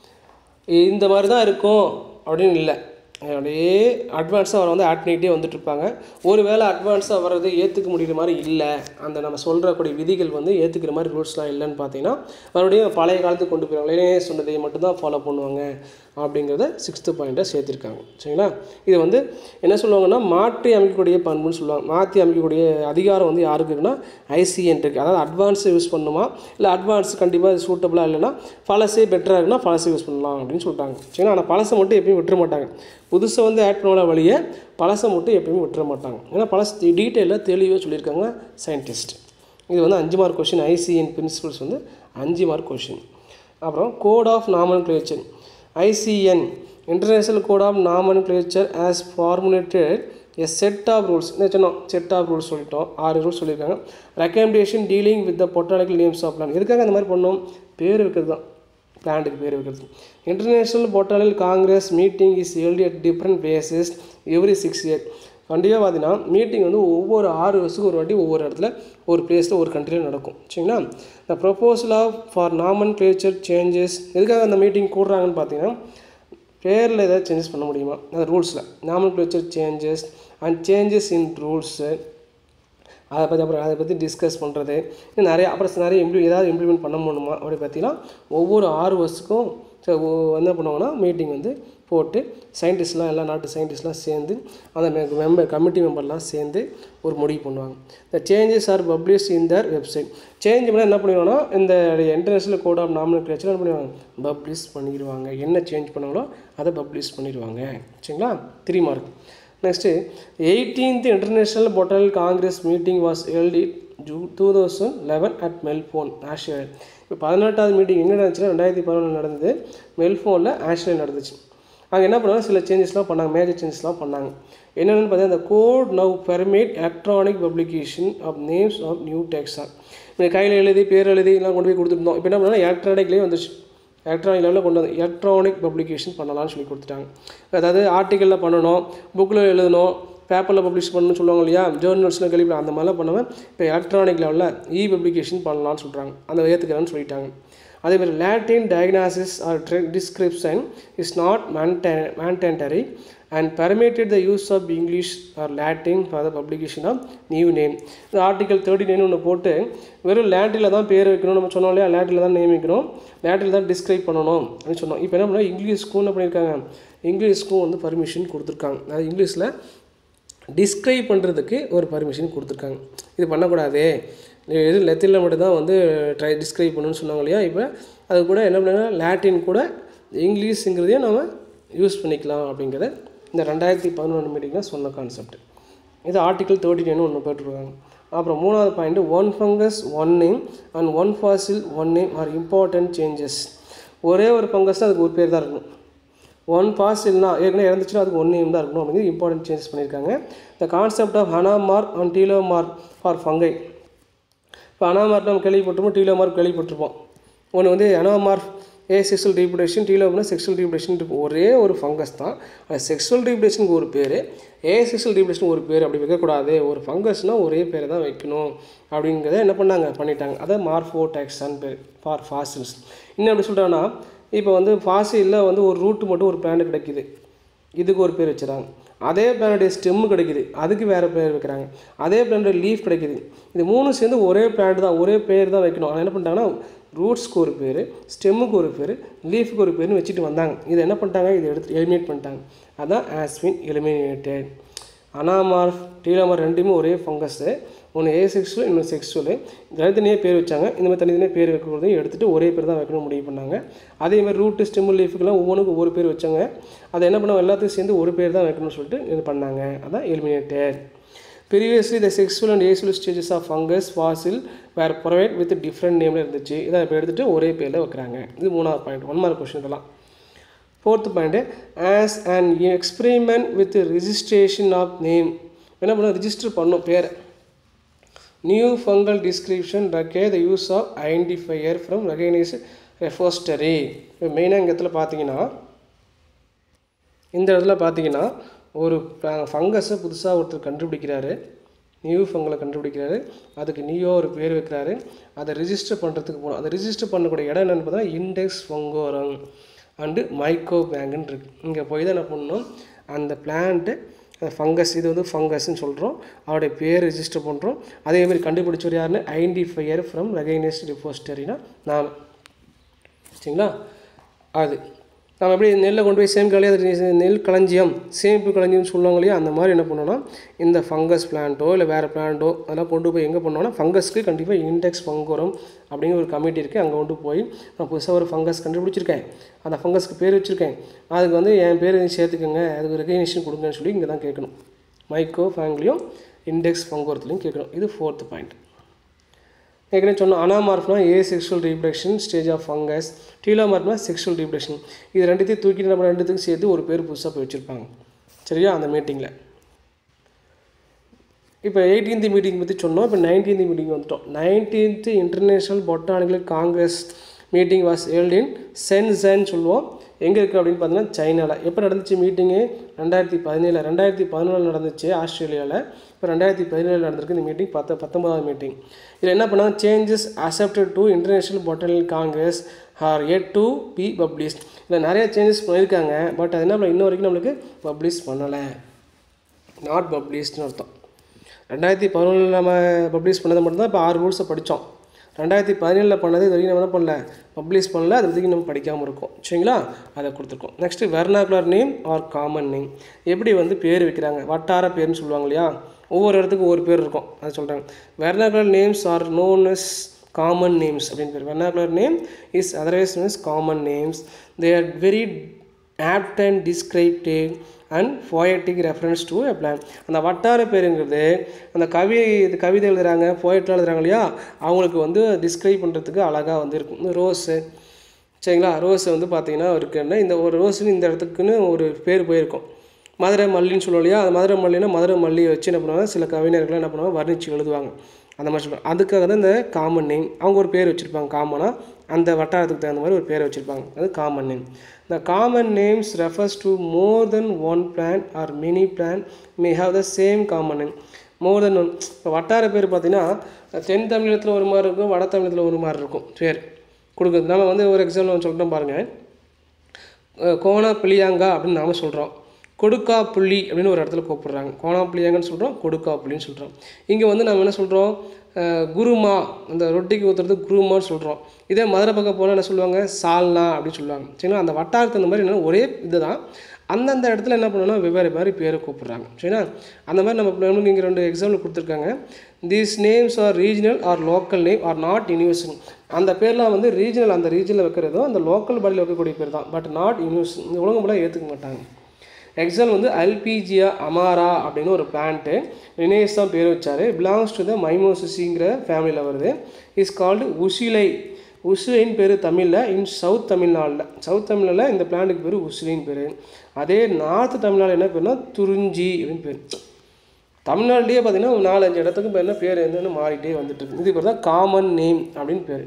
இந்த மாதிரி தான் இருக்கும் அப்படின்னு இல்லை, அப்படியே அட்வான்ஸாக அவர் வந்து ஆட் பண்ணிகிட்டே வந்துட்டுருப்பாங்க. ஒரு வேளை அட்வான்ஸாக வர்றது ஏற்றுக்க முடிகிற மாதிரி இல்லை, அந்த நம்ம சொல்கிறக்கூடிய விதிகள் வந்து ஏற்றுக்கிற மாதிரி ரூல்ஸ்லாம் இல்லைன்னு பார்த்தீங்கன்னா மறுபடியும் பழைய காலத்துக்கு கொண்டு போயிடுவாங்க. இல்லையே சொன்னதை மட்டும்தான் ஃபாலோ பண்ணுவாங்க அப்படிங்கிறத 6th பாயிண்ட்டாக சேர்த்துருக்காங்க. சரிங்களா? இது வந்து என்ன சொல்லுவாங்கன்னா மாற்றி அமைக்கக்கூடிய பண்புன்னு சொல்லுவாங்க. மாற்றி அமைக்கக்கூடிய அதிகாரம் வந்து யாருக்கு இருக்குன்னா ஐசிஎன் இருக்குது. அதாவது அட்வான்ஸை யூஸ் பண்ணணுமா, இல்லை அட்வான்ஸ் கண்டிப்பாக சூட்டபுளாக இல்லைன்னா பழசே பெட்டராக இருக்குன்னா பழசை யூஸ் பண்ணலாம் அப்படின்னு சொல்லிட்டாங்க. சரிங்களா? ஆனால் பழசை மட்டும் எப்பயும் விட்டுற மாட்டாங்க, புதுசாக வந்து ஆட் பண்ண வழியை பழசை மட்டும் எப்பயுமே விட்டுற மாட்டாங்க. ஏன்னா பழச டீட்டெயிலாக தெளிவாக சொல்லியிருக்காங்க சயின்டிஸ்ட். இது வந்து 5 மார்க் கொஷின். ஐசிஎன் பிரின்சிபல்ஸ் வந்து 5 மார்க் கொஷின். அப்புறம் code of nomenclature. ICN international code of nomenclature as formulated a set of rules. என்ன சொன்னோம்? செட் ஆஃப் ரூல்ஸ் சொல்லிட்டோம். 6 ரூல்ஸ் சொல்லியிருக்காங்க. Recommendation dealing with the botanical names of plant. எதுக்காக அந்த மாதிரி பண்ணோம்? பேர் வைக்கிறது தான், பிளான்ட்டுக்கு பேர் வைக்கிறது. International botanical congress meeting is held at different places every 6 year. கண்டிப்பாக பார்த்தீங்கன்னா மீட்டிங் வந்து ஒவ்வொரு 6 வருஷத்துக்கு ஒரு வாட்டி ஒவ்வொரு இடத்துல ஒரு பிளேஸில் ஒரு கண்ட்ரியில் நடக்கும். சரிங்களா? The proposal of for nomenclature changes. எதுக்காக அந்த மீட்டிங் கூடுறாங்கன்னு பார்த்தீங்கன்னா பேரில் ஏதாவது சேஞ்சஸ் பண்ண முடியுமா அந்த ரூல்ஸில். Nomenclature changes and changes in rules அதை பற்றி டிஸ்கஸ் பண்ணுறது நிறைய. அப்புறம் நிறைய ஏதாவது இம்ப்ளிமெண்ட் பண்ண முடியுமா அப்படி பார்த்தீங்கன்னா ஒவ்வொரு 6 வருஷத்துக்கும் என்ன பண்ணுவாங்கன்னா மீட்டிங் வந்து போட்டு சயின்டிஸ்ட்லாம் எல்லா நாட்டு சயின்டிஸ்ட்லாம் சேர்ந்து அந்த கமிட்டி மெம்பர்லாம் சேர்ந்து ஒரு முடிவு பண்ணுவாங்க. இந்த changes are publish in their website. Change பண்ணால் என்ன பண்ணிடுவாங்கன்னா இந்த இன்டர்நேஷ்னல் கோட் ஆஃப் நாமன்கிளேச்சர் என்ன பண்ணுவாங்க? பப்ளிஷ் பண்ணிடுவாங்க. என்ன சேஞ்ச் பண்ணாங்களோ அதை பப்ளிஷ் பண்ணிடுவாங்க. சரிங்களா? 3 mark. Next 18th international botanical congress meeting was held in 2011 at Melbourne, Australia. இப்போ 18வது மீட்டிங் எங்கே நடந்துச்சுன்னா 2011 நடந்தது, மெல்போர்னில் ஆஸ்திரேலியா நடந்துச்சு. அங்கே என்ன பண்ணாங்க? சில சேஞ்சஸ்லாம் பண்ணாங்க, மேஜர் சேஞ்சஸ்லாம் பண்ணாங்க. என்னென்னு பார்த்தீங்கன்னா the code now permit electronic publication of names of new taxa. இப்போ கையில் எழுதி பேர் எழுதி எல்லாம் கொண்டு போய் கொடுத்துருந்தோம். இப்போ என்ன பண்ணால் எலக்ட்ரானிக்லேயே வந்துச்சு. எலக்ட்ரானிக் லெவலில் கொண்டு வந்து எலக்ட்ரானிக் பப்ளிகேஷன் பண்ணலாம்னு சொல்லி கொடுத்துட்டாங்க. அதாவது ஆர்டிக்கலில் பண்ணணும், புக்கில் எழுதணும், பேப்பரில் பப்ளிஷ் பண்ணணும்னு சொல்லுவாங்க இல்லையா, ஜேர்னல்ஸில் கேள்விப்படும், அந்த மாதிரிலாம் பண்ணாமல் இப்போ எலக்ட்ரானிக் லெவலில் பப்ளிகேஷன் பண்ணலாம்னு சொல்கிறாங்க. அந்த ஏற்றுக்கிறேன்னு சொல்லிட்டாங்க. அதேமாதிரி Latin diagnosis or description is not mandatory and permitted the use of English or Latin for the publication of new name. இந்த ஆர்டிகல் 39 ஒன்று போட்டு வெறும் லாட்டினில் தான் பேர் வைக்கணும் நம்ம சொன்னோம் இல்லையா, லாட்டினில் தான் நேம் வைக்கணும், லாட்டினில் தான் டிஸ்கிரைப் பண்ணணும் அப்படின்னு சொன்னோம். இப்போ என்ன பண்ணால் இங்கிலீஷ்க்கும் என்ன பண்ணியிருக்காங்க? இங்கிலீஷ்க்கும் வந்து பர்மிஷன் கொடுத்துருக்காங்க. அது இங்கிலீஷில் டிஸ்கிரைப் பண்ணுறதுக்கு ஒரு பர்மிஷன் கொடுத்துருக்காங்க. இது பண்ணக்கூடாது, இது லெத்தினில் மட்டும்தான் வந்து டிஸ்கிரைப் பண்ணணும்னு சொன்னாங்க இல்லையா. இப்போ அது கூட என்ன பண்ணாங்க? லாட்டின் கூட இங்கிலீஷுங்கிறதையும் நம்ம யூஸ் பண்ணிக்கலாம் அப்படிங்கிறத இந்த 2011 மீட்டிங்கில் சொன்ன கான்செப்ட். இது ஆர்டிகல் 39 ஒன்று போட்டுருக்காங்க. அப்புறம் 3வது point, 1 fungus 1 name and 1 fossil 1 name are important changes. ஒரே ஒரு ஃபங்கஸ்னால் அதுக்கு ஒரு பேர் தான் இருக்கணும். 1 ஃபாசில்னா ஏற்கனவே இறந்துச்சுன்னா அதுக்கு 1 நேம் தான் இருக்கணும் அப்படிங்கிறது இம்பார்ட்டன்ட் சேஞ்சஸ் பண்ணியிருக்காங்க. The concept of anamorph and teleomorph for fungi. இப்போ அனாமார்க் நம்ம கேள்விப்பட்டிருப்போம், டீலோமார்க் கேள்விப்பட்டிருப்போம். ஒன்று வந்து அனாமார்க் ஏசெக்சுவல் ரீப்ரொடக்ஷன், டீலோம்னா செக்ஷுவல் ரீப்ரொடக்ஷன். ஒரே ஒரு ஃபங்கஸ் தான், அது செக்ஷுவல் ரீப்ரொடக்ஷனுக்கு ஒரு பேர், ஏசெக்சுவல் ரீப்ரொடக்ஷன் ஒரு பேர் அப்படி வைக்கக்கூடாது. ஒரு ஃபங்கஸ்னால் ஒரே பேரை தான் வைக்கணும் அப்படிங்கிறத என்ன பண்ணாங்க? பண்ணிட்டாங்க. அதை மார்ஃபோடாக்ஸான்னு பேர் ஃபார் ஃபாசில்ஸ். இன்னும் எப்படி சொல்கிறாங்கன்னா, இப்போ வந்து ஃபாசிலில் வந்து ஒரு ரூட்டு மட்டும் ஒரு பிளான்ட் கிடைக்கிது, இதுக்கு ஒரு பேர் வச்சுறாங்க. அதே பிளானுடைய ஸ்டெம்மு கிடைக்கிது, அதுக்கு வேறு பேர் வைக்கிறாங்க. அதே பிளானுடைய லீஃப் கிடைக்கிது. இது 3 சேர்ந்து ஒரே பிளான்ட் தான், ஒரே பேர் தான் வைக்கணும். ஆனால் என்ன பண்ணிட்டாங்கன்னா ரூட்ஸ்க்கு ஒரு பேர், ஸ்டெம்முக்கு ஒரு பேர், லீஃபுக்கு ஒரு பேர்னு வச்சுட்டு வந்தாங்க. இதை என்ன பண்ணிட்டாங்க? இதை எடுத்து எலிமினேட் பண்ணிட்டாங்க. அதான் ஆஸ்பின் எலிமினேட்டட். அனாமார்ஃப் டீலோமார் ரெண்டுமே ஒரே ஃபங்கஸ்ஸு, ஒன்று ஏசெக்சுவல் இன்னொரு செக்சுவல். தனித்தனியாக பேர் வச்சாங்க. இந்த மாதிரி தனித்தனியாக பேர் வைக்கிறதையும் எடுத்துகிட்டு ஒரே பேர் தான் வைக்கணும் முடிவு பண்ணாங்க. அதேமாதிரி ரூட்டு ஸ்டெம்மு லீஃபுக்கெல்லாம் ஒவ்வொன்றுக்கும் ஒவ்வொரு பேர் வச்சாங்க. அதை என்ன பண்ணாங்க? எல்லாத்துக்கும் சேர்ந்து ஒரு பேர் தான் வைக்கணும்னு சொல்லிட்டு இது பண்ணாங்க. அதான் eliminated. Previously the sexual and asexual stages of fungus fossil were provided with different name இருந்துச்சு. இதை இப்போ எடுத்துகிட்டு ஒரே பேரில் வைக்கிறாங்க. இது 3வது பாயிண்ட், 1 மார்க் கொஸ்டின் இதெல்லாம். 4th point, as an experiment with registration of name. என்ன பண்ண? ரிஜிஸ்டர் பண்ணும் பேரை. New fungal description require the use of identifier from recognized repository. இப்போ மெயினாக இந்த இடத்துல பார்த்தீங்கன்னா ஒரு ஃபங்கஸை புதுசாக ஒருத்தர் கண்டுபிடிக்கிறாரு, நியூ ஃபங்கலை கண்டுபிடிக்கிறாரு, அதுக்கு நியூ ஒரு பேர் வைக்கிறாரு, அதை ரிஜிஸ்டர் பண்ணுறதுக்கு போகணும். அதை ரிஜிஸ்டர் பண்ணக்கூடிய இடம் என்னென்னு பார்த்தா இண்டெக்ஸ் ஃபங்கோரம் அண்டு மைக்ரோ பேங்குன்னு இருக்குது. இங்கே போய் தான் என்ன பண்ணணும்? அந்த பிளான்ட்டு ஃபங்கஸ், இது வந்து ஃபங்கஸ்ன்னு சொல்கிறோம், அவருடைய பேர் ரிஜிஸ்டர் பண்ணுறோம். அதேமாதிரி கண்டுபிடிச்சவர் யாருன்னு ஐடென்டிஃபையர் ஃப்ரம் ரெகக்னைஸ்டு ரிப்போசிட்டரினா நான், சரிங்களா? அது நம்ம எப்படி நெல்லை கொண்டு போய் சேமிக்காலே அது நெல் களஞ்சியம் சேமிப்பு களஞ்சியம்னு சொல்லுவாங்க இல்லையா, அந்த மாதிரி என்ன பண்ணோன்னா இந்த ஃபங்கஸ் பிளான்ட்டோ இல்லை வேறு பிளான்ட்டோ அதெல்லாம் கொண்டு போய் எங்கே பண்ணோன்னா ஃபங்கஸ்க்கு கண்டிப்பாக இண்டெக்ஸ் ஃபங்கோரம் அப்படிங்கிற ஒரு கமிட்டி இருக்குது. அங்கே கொண்டு போய் நான் புதுசாக ஒரு ஃபங்கஸ் கண்டுபிடிச்சிருக்கேன், அந்த ஃபங்கஸ்க்கு பேர் வச்சுருக்கேன், அதுக்கு வந்து என் பேர் சேர்த்துக்கோங்க, அதுக்கு ரெகக்னிஷன் கொடுங்கன்னு சொல்லி இங்கே தான் கேட்கணும். மைக்கோ ஃபேங்க்லையும் இண்டெக்ஸ் ஃபங்கோரத்துலையும் கேட்கணும். இது 4th பாயிண்ட். ஏற்கனவே சொன்னோம் அனாமார்ஃப்னா asexual reproduction stage of fungus, டீலோமார்ஃப்னா செக்ஷுவல் ரீப்ரடக்ஷன். இது ரெண்டுத்தையும் தூக்கிட்டு நம்ம ரெண்டுத்துக்கும் சேர்த்து ஒரு பேர் புதுசாக போய் வச்சுருப்பாங்க. சரியா, அந்த மீட்டிங்கில். இப்போ 18th மீட்டிங் பற்றி சொன்னோம். இப்போ 19th மீட்டிங் வந்துட்டோம். 19th international botanical congress meeting was held in Shenzhen சொல்லுவோம். எங்கே இருக்குது அப்படின்னு பார்த்தீங்கன்னா சைனாவில். எப்போ நடந்துச்சு மீட்டிங்கு? 2017. 2014 நடந்துச்சு ஆஸ்திரேலியாவில். இப்போ 2017 நடந்திருக்கு இந்த மீட்டிங். 19வது மீட்டிங். இதில் என்ன பண்ணாங்க? Changes accepted to international botanical congress are yet to be published. இதில் நிறைய சேஞ்சஸ் பண்ணியிருக்காங்க. பட் அது என்ன பண்ண இன்ன வரைக்கும் நம்மளுக்கு பப்ளிஷ் பண்ணலை. நாட் பப்ளிஷ்ட்னு அர்த்தம். 2011 நம்ம பப்ளிஷ் பண்ணதை மட்டும்தான் இப்போ 6 ரூல்ஸை படித்தோம். 2017 பண்ணது இது வரைக்கும் நம்ம என்ன பண்ணல, பப்ளிஷ் பண்ணல. அது வரைக்கும் நம்ம படிக்காமல் இருக்கோம். சரிங்களா, அதை கொடுத்துருக்கோம். Next vernacular name or common name. எப்படி வந்து பேர் வைக்கிறாங்க, வட்டார பேர்னு சொல்லுவாங்க இல்லையா, ஒவ்வொரு இடத்துக்கும் ஒவ்வொரு பேர் இருக்கும், அதை சொல்கிறாங்க. Vernacular names are known as common names அப்படின்னு பேர். Vernacular name is otherwise known as common names. They are very apt and descriptive and poetic reference to a plant. அந்த வட்டார பேருங்கிறது அந்த கவிதை எழுதுகிறாங்க, போய்ட்லாம் எழுதுகிறாங்க இல்லையா, அவங்களுக்கு வந்து டிஸ்கிரைப் பண்ணுறதுக்கு அழகாக வந்து இருக்கும். ரோஸு, சரிங்களா, ரோஸை வந்து பார்த்திங்கன்னா இருக்குன்னா இந்த ஒரு ரோஸுன்னு இந்த இடத்துக்குன்னு ஒரு பேர் போயிருக்கும். மதுரை மல்லின்னு சொல்லுவோம் இல்லையா, அந்த மதுரை மல்லின்னா மதுரை மல்லியை வச்சு என்ன பண்ணுவாங்க, சில கவிஞர்கள் என்ன பண்ணுவாங்க, வர்ணித்து எழுதுவாங்க. அந்த மாதிரி சொல்லுவாங்க. அதுக்காக தான் இந்த காமன் நேம். அவங்க ஒரு பேர் வச்சுருப்பாங்க காமனாக, அந்த வட்டாரத்துக்கு தகுந்த மாதிரி ஒரு பேரை வச்சுருப்பாங்க. அது common name. The common names refers to more than one plant or many plant may have the same common name. more than one. இப்போ வட்டார பேர் பார்த்தீங்கன்னா தென் தமிழகத்தில் ஒரு மாதிரி இருக்கும், வட தமிழகத்தில் ஒரு மாதிரி இருக்கும் பேர் கொடுக்குறது. நம்ம வந்து ஒரு எக்ஸாம்பிள் சொல்லிட்டோம் பாருங்கள். கோணா பிள்ளையாங்கா அப்படின்னு நாம் சொல்கிறோம். கொடுக்கா புள்ளி அப்படின்னு ஒரு இடத்துல கூப்பிட்றாங்க. கோணா பிள்ளையாங்கன்னு சொல்கிறோம், கொடுக்கா புள்ளின்னு சொல்கிறோம். இங்கே வந்து நம்ம என்ன சொல்கிறோம், குருமா, அந்த ரொட்டிக்கு ஊற்றுறது குருமான்னு சொல்கிறோம். இதே மதுரை பக்கம் போனால் என்ன சொல்லுவாங்க, சால்னா அப்படின்னு சொல்லுவாங்க. சரிங்களா, அந்த வட்டாரத்து அந்த மாதிரி என்ன ஒரே இது தான், அந்தந்த இடத்துல என்ன பண்ணணும்னா வெவ்வேறு மாதிரி பேரை கூப்பிட்றாங்க. சரிங்களா, அந்த மாதிரி நம்மளுக்கு இங்கே 2 எக்ஸாம்பிள் கொடுத்துருக்காங்க. These names are regional or local name or not universal. அந்த பேர்லாம் வந்து ரீஜனல், அந்த ரீஜனில் வைக்கிறதோ அந்த லோக்கல் பாடியில் வைக்கக்கூடிய பேர் தான், பட் நாட் யூனிவர்சல். இந்த உலகம் போல ஏற்றுக்க மாட்டாங்க. எக்ஸாம்பிள் வந்து அல்பீஜியா அமாரா அப்படின்னு ஒரு பிளான்ட்டு, லினேயஸ் தான் பேர் வச்சார். பிலாங்ஸ் டு த மைமோசிங்கிற ஃபேமிலியில் வருது. Is called Usilai. உசிலைன்னு பேர் தமிழில். இன் சவுத் தமிழ்நாட்டில், சவுத் தமிழில் இந்த பிளான்ட்டுக்கு பேர் உசிலைன்னு பேர். அதே நார்த் தமிழ்நாடு என்ன பேர்னா துறிஞ்சி அப்படின்னு பேர். தமிழ்நாட்டிலேயே பார்த்தீங்கன்னா 4-5 இடத்துக்கு பேர் என்ன பேர் என்னன்னு மாறிட்டே வந்துட்டு இருக்கு. இது பேர் தான் காமன் நேம் அப்படின்னு பேர்.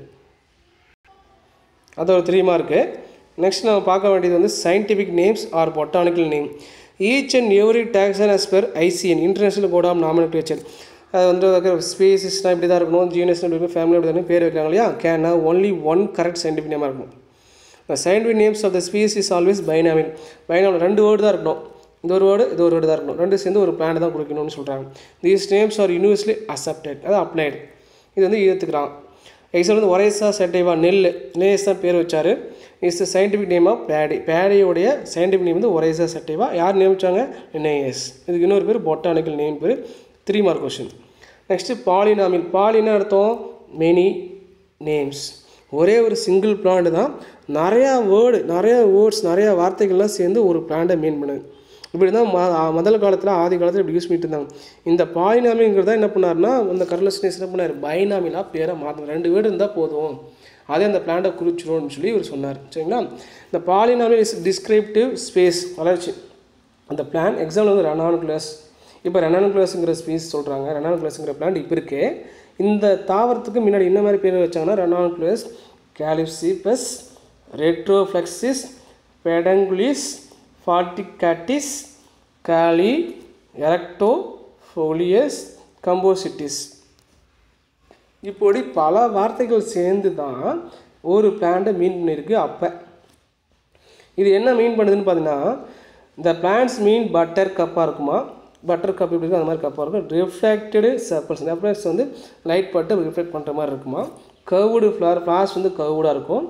அது ஒரு 3 மார்க்கு. நெக்ஸ்ட் நம்ம பார்க்க வேண்டியது வந்து scientific names or botanical name. Each and every taxon as per ICN international code of nomenclature. அது வந்து ஸ்பீசிஸ்னால் இப்படி தான் இருக்கணும், ஜீனஸ்னால் இப்படி இருக்கும், ஃபேமிலி அப்படி தான் பேர் வைக்கிறாங்க இல்லையா. Can have only one correct scientific நேமாக இருக்கும். The scientific names of the species is always binomial. Binomial 2 word தான் இருக்கணும். இது ஒரு வேர்டு, இது ஒரு வேர்டு தான் இருக்கணும். 2 சேர்ந்து ஒரு பிளான்ட் தான் கொடுக்கணும்னு சொல்கிறாங்க. These names are universally accepted. அது அப்ளைடு. இது வந்து ஏற்றுக்கிறான். எக்ஸாம்பிள் வந்து ஒரேசா செட்டைவா, நெல், லினேயஸ் தான் பேர் வச்சார். Is the scientific name of paddy. பேடியோடைய சயின்டிஃபிக் நேம் வந்து ஒரேசா செட்டைவா. யார் நேம் வச்சாங்க? லினேயஸ். இதுக்கு இன்னொரு பேர் பொட்டானிக்கல் நேம் பேர். 3 மார்க் கொஸ்டின். Next polynomial. பாலினா அர்த்தம் மெனி நேம்ஸ். ஒரே ஒரு சிங்கிள் பிளான்ட் தான் நிறையா வேர்ட்ஸ் நிறையா வார்த்தைகள்லாம் சேர்ந்து ஒரு பிளான்ட்டை மீன் பண்ணுது. இப்படி தான் முதல் காலத்தில் ஆதி காலத்தில் இப்படி யூஸ் பண்ணிட்டு இருந்தாங்க. இந்த பாலினாமிங்கிறத என்ன பண்ணார்னா அந்த கர்லஸ்னேஸ் என்ன பண்ணார், பைனாமிலாக பேரை மாற்றணும். 2 வேர்டு இருந்தால் போதும், அதே அந்த பிளான்ட்டை குறிச்சிடும்னு சொல்லி இவர் சொன்னார். சரிங்களா, இந்த பாலினாமில் இஸ் டிஸ்கிரிப்டிவ் ஸ்பேஸ் வளர்ச்சி. அந்த பிளான் எக்ஸாம்பிள் வந்து ரெனானுகுலஸ். இப்போ ரெனானுகுலஸுங்கிற ஸ்பீஸ் சொல்கிறாங்க. ரெனானுகுலஸுங்கிற பிளான்ட் இப்போ இருக்கு. இந்த தாவரத்துக்கு முன்னாடி என்ன மாதிரி பேர் வச்சாங்கன்னா ரெனானுகுலஸ், கேலிப்சிபஸ், ரெட்ரோஃப்ளெக்சிஸ், பெடங்குலிஸ், ஃபார்டிகாட்டிஸ், காலி, எரக்டோ, ஃபோலியஸ், கம்போசிட்டிஸ். இப்படி பல வார்த்தைகள் சேர்ந்து தான் ஒரு பிளான்ட்டை மீன் பண்ணியிருக்கு. அப்போ இது என்ன மீன் பண்ணுதுன்னு பார்த்தீங்கன்னா, இந்த பிளான்ட்ஸ் மீன் பட்டர் கப்பாக இருக்குமா, பட்டர் கப் எப்படி இருக்கும் அந்த மாதிரி கப்பாக இருக்கும். ரிஃப்ளெக்டடு சர்ஃபேஸ், சர்ஃபேஸ் வந்து லைட் பட்டு ரிஃப்ளெக்ட் பண்ணுற மாதிரி இருக்குமா. கர்வுடு ஃப்ளார்ஸ் வந்து கர்வுடாக இருக்கும்.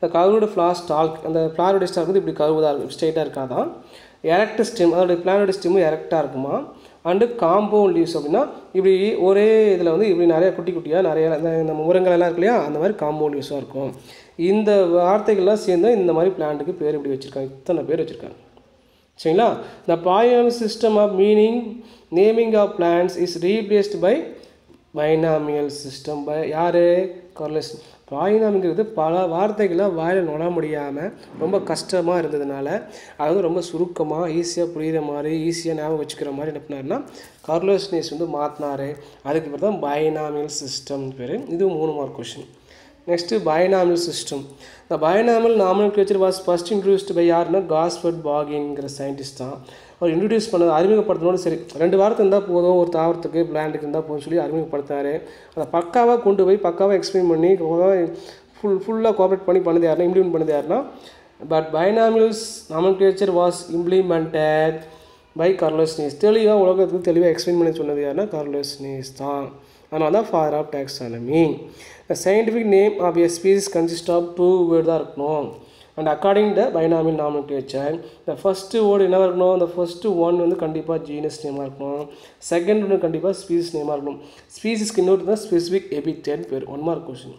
இந்த கர்வ்டு ஃப்ளார் ஸ்டால்க், அந்த ஃப்ளாரோட ஸ்டால்க் வந்து இப்படி கர்வ்டாக இருக்கும், ஸ்ட்ரெயிட்டாக இருக்காதான். எரெக்ட் ஸ்டெம், அதோடைய பிளானோட ஸ்டெம்மும் எரெக்டாக இருக்குமா. அண்டு காம்பவுண்ட் லீவ்ஸ் அப்படின்னா இப்படி ஒரே இதில் வந்து இப்படி நிறைய குட்டி குட்டியாக நிறைய இந்த உரங்கள் எல்லாம் இருக்கு இல்லையா, அந்த மாதிரி காம்பவுண்ட் லீவ்ஸாக இருக்கும். இந்த வார்த்தைகள்லாம் சேர்ந்து இந்த மாதிரி பிளான்ட்டுக்கு பேர் இப்படி வச்சுருக்காங்க, இத்தனை பேர் வச்சுருக்காங்க. சரிங்களா. The polynomial system of meaning naming of plants is replaced by binomial system by யார்? கார்லேஷன். பாலினாமிங்கிறது பல வார்த்தைகளை வாயில் நுழ முடியாமல் ரொம்ப கஷ்டமாக இருந்ததுனால அது ரொம்ப சுருக்கமாக ஈஸியாக புரிகிற மாதிரி ஈஸியாக ஞாபகம் வச்சுக்கிற மாதிரி என்ன பண்ணாருன்னா கார்லேஷன் வந்து மாற்றினார். அதுக்கு பேர் தான் பைனாமியல் சிஸ்டம் பேர். இது 3 mark question. Next binomial system. The binomial nomenclature was first introduced by யாருன்னா காஸ்பர்ட் பாகின்ங்கிற சயின்டிஸ்ட் தான். அவர் இன்ட்ரடியூஸ் பண்ணது, அறிமுகப்படுத்தினோடு சரி 2 வாரத்தை இருந்தால் போதும், ஒரு தாவரத்துக்கு பிளான்ட்டுக்கு இருந்தால் போதும் சொல்லி அறிமுகப்படுத்தினார். அதை பக்காவாக கொண்டு போய் பக்காவாக எக்ஸ்பிளைன் பண்ணி ஃபுல்லாக கோஆப்ரேட் பண்ணது யாருன்னா இம்ப்ளிமெண்ட் பண்ணது யாருன்னா but binomials nomenclature was implemented by கார்லேஷன். தெளிவாக உலகத்துக்கு தெளிவாக எக்ஸ்பிளைன் பண்ணி சொன்னது யாருன்னா கார்லேஷன் தான். அதனால தான் father of taxonomy. The scientific name of a species consists of 2 words தான் இருக்கணும். And according to binomial nomenclature, the first word என்ன இருக்கணும்? The first one வந்து கண்டிப்பாக ஜீனஸ் நேமாக இருக்கணும். செகண்ட் ஒன்று கண்டிப்பாக ஸ்பீசிஸ் நேமாக இருக்கணும். ஸ்பீசிஸ்க்கு இன்னொரு தான் ஸ்பெசிஃபிக் எபித்தேட் பேர். 1 mark question.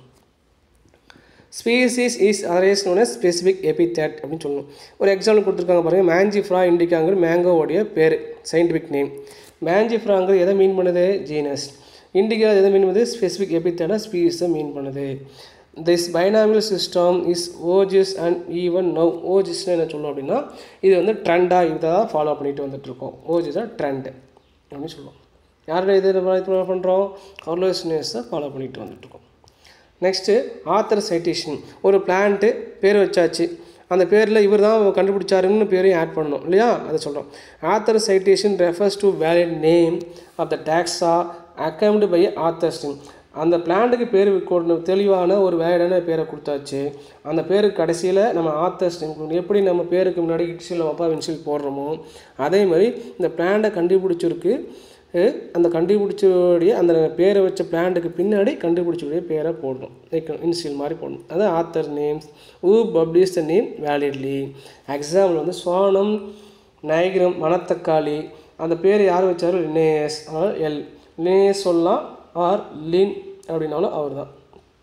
Species is otherwise known as specific epithet அப்படின்னு சொல்லணும். ஒரு எக்ஸாம்பிள் கொடுத்துருக்காங்க பாருங்கள். மேஞ்சிஃப்ரா இண்டிகாங்கிற மேங்கோவோடைய பேர், சயின்டிஃபிக் நேம். மேஞ்சிஃப்ராங்கிறது எதை மீன் பண்ணுது? ஜீனஸ். இண்டிகா எதை மீன் பண்ணுது? ஸ்பெசிஃபிக் எபித்தேட்டாக ஸ்பீசிஸை மீன் பண்ணுது. திஸ் பைனாமியல் சிஸ்டம் இஸ் ஓஜஸ் அண்ட் ஈவன் நவ். ஓஜஸ்ன்னு என்ன சொல்லணும் அப்படின்னா இது வந்து ட்ரெண்டாக இதை தான் ஃபாலோ பண்ணிட்டு வந்துட்டுருக்கோம். ஓஜஸாக ட்ரெண்ட் அப்படின்னு சொல்லுவோம். யாரோட இதை ஃபாலோ பண்ணுறோம்? கார்லேஷனை ஃபாலோ பண்ணிட்டு வந்துட்டுருக்கோம். Next author citation. ஒரு பிளான்ட்டு பேர் வச்சாச்சு, அந்த பேரில் இவர் தான் கண்டுபிடிச்சாருன்னு பேரையும் ஆட் பண்ணணும் இல்லையா, அதை சொல்கிறோம். Author citation refers to valid name of the taxa அக்கம்டு பை ஆத்தர் ஸ்டிம். அந்த பிளான்ட்டுக்கு பேர் தெளிவான ஒரு வேலிடான பேரை கொடுத்தாச்சு. அந்த பேருக்கு கடைசியில் நம்ம ஆத்தர் ஸ்டிம் எப்படி நம்ம பேருக்கு முன்னாடி இன்ஷியல் அப்பா இன்ஷியல் போடுறோமோ அதே மாதிரி இந்த பிளான்ட்டை கண்டுபிடிச்சிருக்கு. அந்த கண்டுபிடிச்சோடைய அந்த பேரை வச்ச பிளான்ட்டுக்கு பின்னாடி கண்டுபிடிச்சோடைய பேரை போடணும், இன்ஷியல் மாதிரி போடணும். அது author names who publish the name validly. Example வந்து சோனம், நைக்ரம், மணத்தக்காளி. அந்த பேர் யார் வச்சாரு? லினேயஸ். அதனால் எல் லினேயஸ் சொல்லலாம், ஆர் லின் அப்படின்னாலும் அவர் தான்.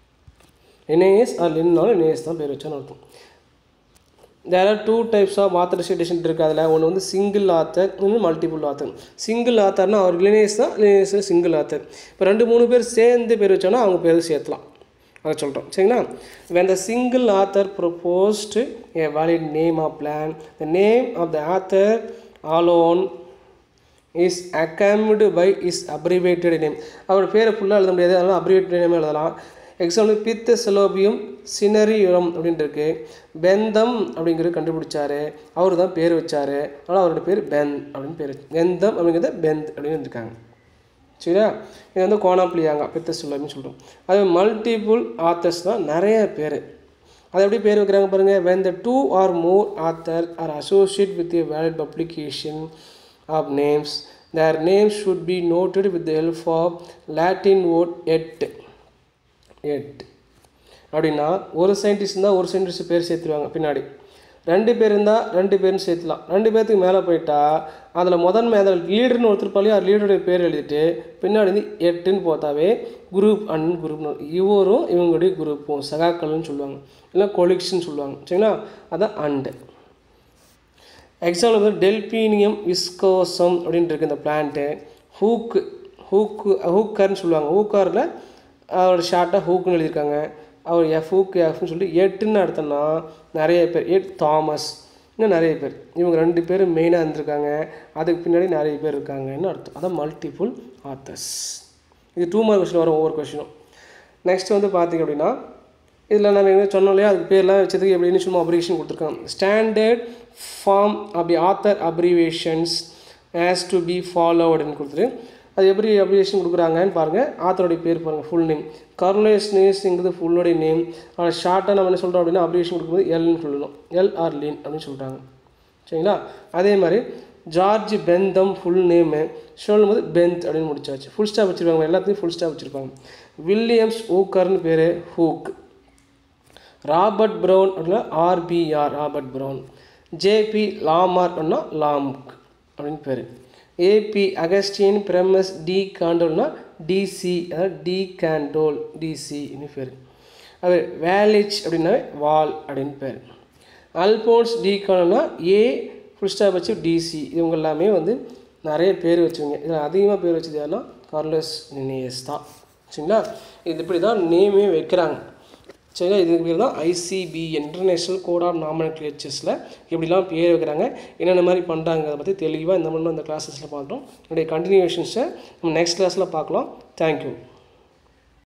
லினேயஸ் ஆர் லின்னாலும் லினேயஸ் தான் பேர் வச்சான்னு அர்த்தம். There are 2 types of author citation இருக்குது. அதில் ஒன்று வந்து சிங்கிள் ஆத்தர், இன்னும் மல்டிபிள் ஆத்தர். சிங்கிள் ஆத்தர்னா அவர் லினேயஸ் தான், லினேயஸ் சிங்கிள் ஆத்தர். இப்போ 2-3 பேர் சேர்ந்து பேர் வச்சோன்னா அவங்க பேர் சேர்த்தலாம், அதை சொல்கிறோம். சரிங்களா. when the single author proposed a valid name of plan, the name of the author alone is accompanied by his abbreviated name. அவர் பேரை ஃபுல்லாக எழுத முடியாது, அதனால் அப்ரிவேட்டட் நேம் எழுதலாம். எக்ஸாம்பிள் பித்த செலோபியம் சினரியம் அப்படின்ட்டு இருக்கு. பெந்தம் அப்படிங்கிறது கண்டுபிடிச்சாரு, அவர் தான் பேர் வச்சார், அதனால் அவரோட பேர் பெந்த் அப்படின்னு பேர். பெந்தம் அப்படிங்கிறது பெந்த் அப்படின்னு இருக்காங்க. சரியா. இது வந்து கோணாப்ளியாங்க பித்த செலோபியம் சொல்கிறோம். அது மல்டிபிள் ஆத்தர்ஸ் தான், நிறைய பேர். அது எப்படி பேர் வைக்கிறாங்க பாருங்கள். when the 2 or more authors are associated with a valid publication of names, their names should be noted with the help of Latin word et. அப்படின்னா ஒரு சயின்டிஸ்ட் இருந்தால் ஒரு சயின்டிஸ்ட் பேர் சேர்த்துருவாங்க, பின்னாடி 2 பேர் இருந்தால் 2 பேர்னு சேர்த்துலாம். 2 பேர்த்துக்கு மேலே போயிட்டா அதில் அதில் லீடர்னு ஒருத்தர் பாலியா லீடருடைய பேர் எழுதிட்டு பின்னாடி வந்து எட்டுன்னு போத்தாவே குரூப் அண்ட் குரூப், இவரும் இவங்களுடைய குரூப்பும் சகாக்கள்னு சொல்லுவாங்க, இல்லை கொலிக்ஷன் சொல்லுவாங்க. சரிங்களா. அதான் அண்டு. எக்ஸாம்பிள் வந்து டெல்பீனியம் விஸ்கோசம் அப்படின்ட்டு இருக்குது இந்த பிளான்ட்டு. ஹூக்கர்னு சொல்லுவாங்க. ஹூக்காரில் அவரோட ஷார்ட்டாக ஹூக்குன்னு எழுதியிருக்காங்க. அவர் ஹூக்னு சொல்லிட்டு எட்டுன்னு அடுத்தோன்னா நிறைய பேர், தாமஸ், இன்னும் நிறைய பேர். இவங்க 2 பேர் மெயினாக இருந்திருக்காங்க, அதுக்கு பின்னாடி நிறைய பேர் இருக்காங்கன்னு அர்த்தம். அதான் மல்டிபிள் ஆத்தர்ஸ். இது 2 மார்க் கொஸ்டின் வரும் ஒவ்வொரு கொஸ்டினும். நெக்ஸ்ட் வந்து பார்த்திங்க அப்படின்னா இதில் நம்ம என்ன சொன்னோம் இல்லையா, அதுக்கு பேர்லாம் வச்சதுக்கு எப்படின்னு சும்மா அப்ரிவேஷன் கொடுத்துருக்காங்க. Standard form of the author abbreviations has to be ஃபாலோவுடுன்னு கொடுத்துட்டு அது எப்படி அப்ரிவேஷன் கொடுக்குறாங்கன்னு பாருங்கள். ஆத்தருடைய பேர் பாருங்கள், ஃபுல் நேம். கார்லேஷன்ங்கிறது ஃபுல்லோடைய நேம். ஆனால் ஷார்ட்டாக நம்ம என்ன சொல்கிறோம் அப்படின்னா அப்ரிவேஷன் கொடுக்கும்போது எல்னு சொல்லணும், எல் ஆர் லின் அப்படின்னு சொல்கிறாங்க. சரிங்களா. அதே மாதிரி ஜார்ஜ் பெந்தம் ஃபுல் நேமு சொல்லும்போது பெந்த் அப்படின்னு முடிச்சாச்சு. ஃபுல் ஸ்டாப் வச்சுருப்பாங்க, எல்லாத்துலேயும் ஃபுல் ஸ்டாப் வச்சுருப்பாங்க. வில்லியம்ஸ் ஹூக்கர்னு பேர், ஹூக். ராபர்ட் ப்ரௌன் அப்படின்னா RBR Robert Brown. JB Lamarck அப்படின்னா லாம்க் அப்படின்னு பேர். ஏபி அகஸ்டின் பிரமஸ் டி காண்டோல்னா டிசி, அதாவது டி கேண்டோல் டிசின்னு பேர். அது வேலிச் அப்படின்னா வால் அப்படின்னு பேர். அல்போன்ஸ் டி காண்டோல்னா ஏ ஃபுல் ஸ்டாப் வச்சு டிசி. இவங்க எல்லாமே வந்து நிறைய பேர் வச்சுங்க. இதில் அதிகமாக பேர் வச்சது யாருன்னா கார்லோஸ் லினியஸ் தான். சரிங்களா? இது இப்படி தான் நேமே வைக்கிறாங்க. சரிங்களா? இதுக்கு பேர் தான் ஐசிபி இன்டர்நேஷ்னல் கோட் ஆஃப் நாமென்க்ளேச்சர்ஸில் எப்படிலாம் பேர் வைக்கிறாங்க, என்னென்ன மாதிரி பண்ணுறாங்க அதை பற்றி தெளிவாக இந்த கிளாஸஸில் பார்க்குறோம். என்னுடைய கண்டினியூஷன்ஸை நம்ம நெக்ஸ்ட் கிளாஸில் பார்க்கலாம். தேங்க்யூ.